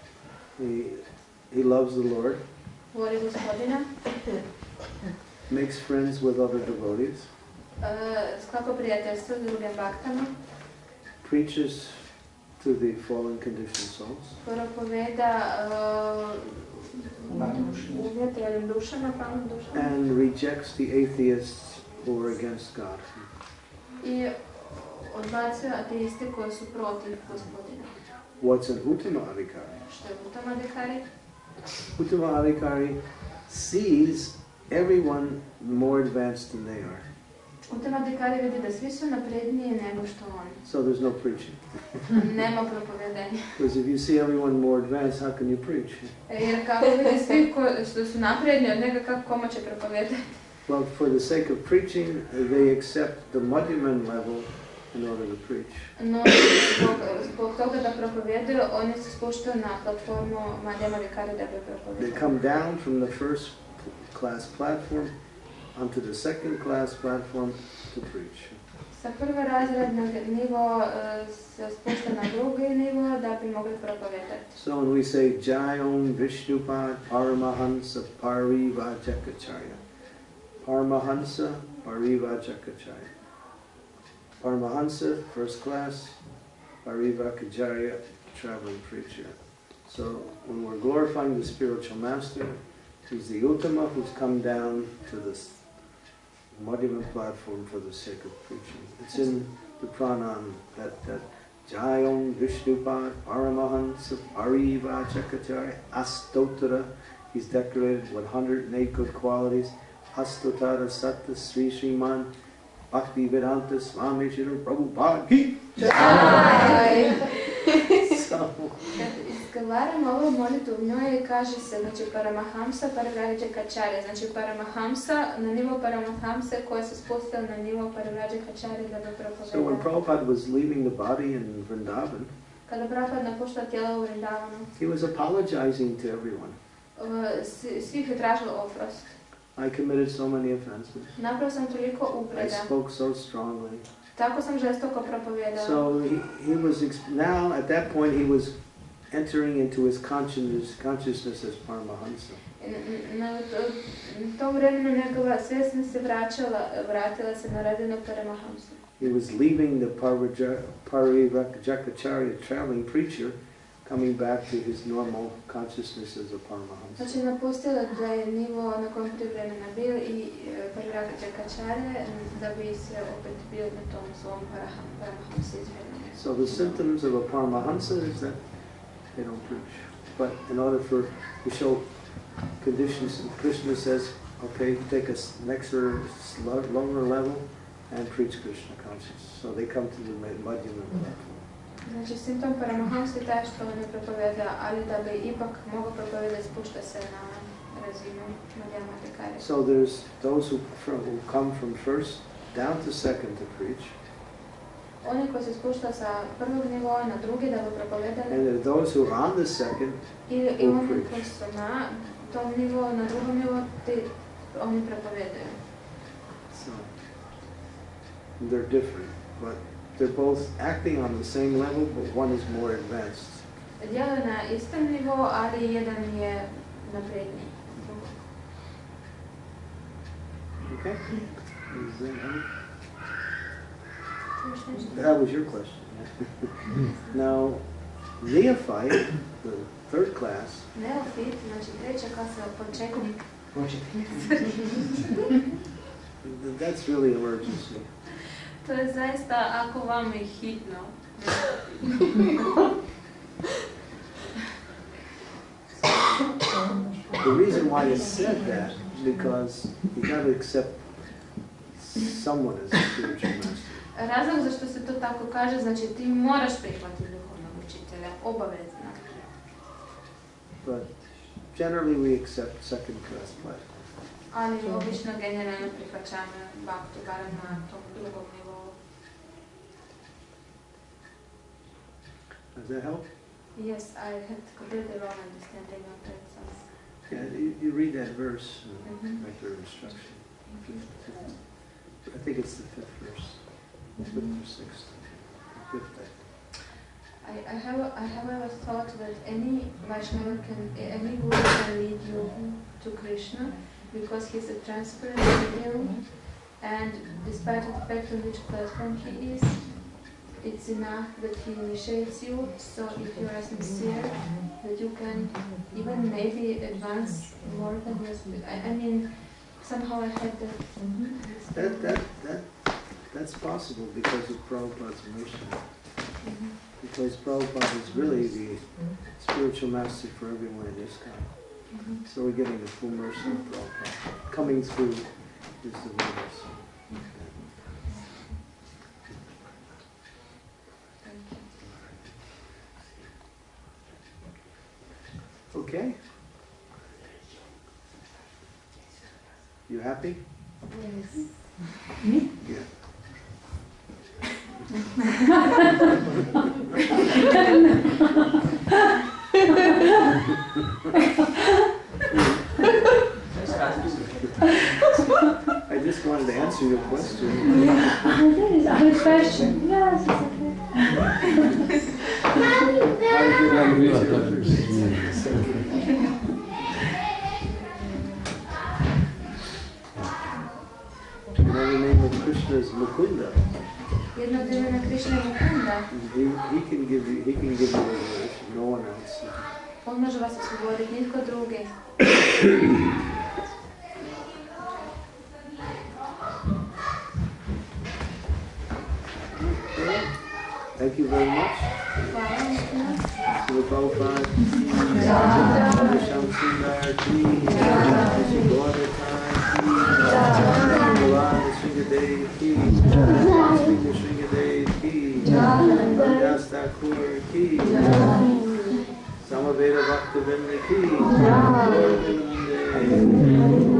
He loves the Lord, Voli Gospodina, makes friends with other devotees, sklapa prijateljstvo s drugim baktama, preaches to the fallen conditioned souls, propoveda uvjetenim dušama, palnim dušama, and rejects the atheists who are against God. I odbacuje ateiste koji su protiv Gospodina. What's an Uttama Adhikari? Što je Uttama Adhikari? Uttama Adhikari sees everyone more advanced than they are. Uttama Adhikari vidi da svi su napredniji nego što oni. So there's no preaching. Nema propovedanja. Because if you see everyone more advanced, how can you preach? Jer kako vidi svi što su napredni od njega, kome će propovedati? Well, for the sake of preaching, they accept the Madhyaman level in order to preach. No, zbog toga da propovedaju, oni se spuštaju na platformu Madhyama Adhikari da bi propovedali. They come down from the first class platform onto the second class platform to preach. Sa prvorazrednog nivo se spušta na drugi nivo da bi mogli propovedati. So when we say Jai Om Vishnupad Paramahansa Parivajacacharya, Paramahansa Parivajacacharya. Paramahansa, first class, Parivajacacharya, traveling preacher. So when we're glorifying the spiritual master, he's the Uttama who's come down to this Madhyama platform for the sake of preaching. It's in the pranam that Jai Om Vishnupad Paramahansa Parivajacacharya Astottara. He's decorated with 108 good qualities. Astottara Satta Sri Sriman Bhakti Vedanta Swami Shri Prabhupada Ki Jai! So, Izgovaramo ovu molitvu u njoj kaže se, znači Paramahamsa Parivajacacharya, znači Paramahamsa, na nivo Paramahamsa koja se spustila na nivo Parivajacacharya da bi propovedala. so when Prabhupada was leaving the body in Vrindavan, Kada Prabhupada napušta tijelo u Vrindavanu, he was apologizing to everyone. svih je tražilo oprost. I committed so many offenses. Napravo sam toliko I uvreda, spoke so strongly. tako sam žestoko propovedala. So he was, now at that point he was entering into his consciousness as Paramahansa. Na tom vremenu njegova svjesnost se vratila se na razinu Paramahamsa. He was leaving the Parivajacacharya traveling preacher, coming back to his normal consciousness as a Paramahansa. Znači napustila da je nivo na kojem privremena bio i Parivajacacharya da bi se opet bio na tom svom Paramahamsa izvremenu. So the symptoms of a Paramahansa is that they don't preach. But in order to show conditions, Krishna says, okay, take a next lower level and preach Krishna consciousness. So they come to the Madhyama platform. Znači simptom Paramahamsa je taj što on ne propoveda, ali da bi ipak mogao propovedati spušta se na razinu Madhyama Adhikari. So there's those who come from first down to second to preach. Oni koji se spušta sa prvog nivoa na drugi da bi propovedali. And there are those who are on the second I oni koji su na tom nivou, na drugom nivou, oni propovedaju. So they're different, but they're both acting on the same level, but one is more advanced. Djeluju na istom nivou, ali jedan je napredniji. Okay? Is there any? That was your question. Now, neophyte, the third class, Neofit, znači treća klasa, početnik. that's really emergency. To je zaista ako vam je hitno. The reason why it said that is because you got to accept someone as a spiritual master. Razlog zašto se to tako kaže, znači ti moraš prihvatiti duhovnog učitelja, obavezno. But generally we accept second class platform. Ali obično generalno prihvaćamo bhaktu barem na tom drugom nivou. Does that help? Yes, I had completely wrong understanding of that sense. Yeah, you read that verse, like your instruction. I think it's the fifth verse. Fifth or sixth. Fifth, I think. I have always thought that any Vaishnava any guru can lead you to Krishna because he's a transparent medium, and despite of the fact on which platform he is, it's enough that he initiates you. So if you are sincere, that you can even maybe advance more than your. I mean, somehow I had that. That's possible because of Prabhupada's mercy. Because Prabhupada is really the spiritual master for everyone in ISKCON. So we're getting the full mercy of Prabhupada. Coming through is the real mercy. Okay? You happy? Yes. Yeah. I just wanted to answer your question. Yeah, I have a question. Yes, it's okay. How would you like me to? Another name of Krishna is Mukunda. Jedno od imena Krishna je Mukunda. He can give you liberation, no one else. On može vas osloboditi, nitko drugi. Thank you very much. Hvala. Srila Prabhupada ki jai, Shyam Sundar ki jai, Shri Gauratai ki jai, Bhagwan Sringadev ki jai, Sri Sringadev ki jai, Vyas Thakur ki jai, Samaveda Bhaktivinoda ki jai,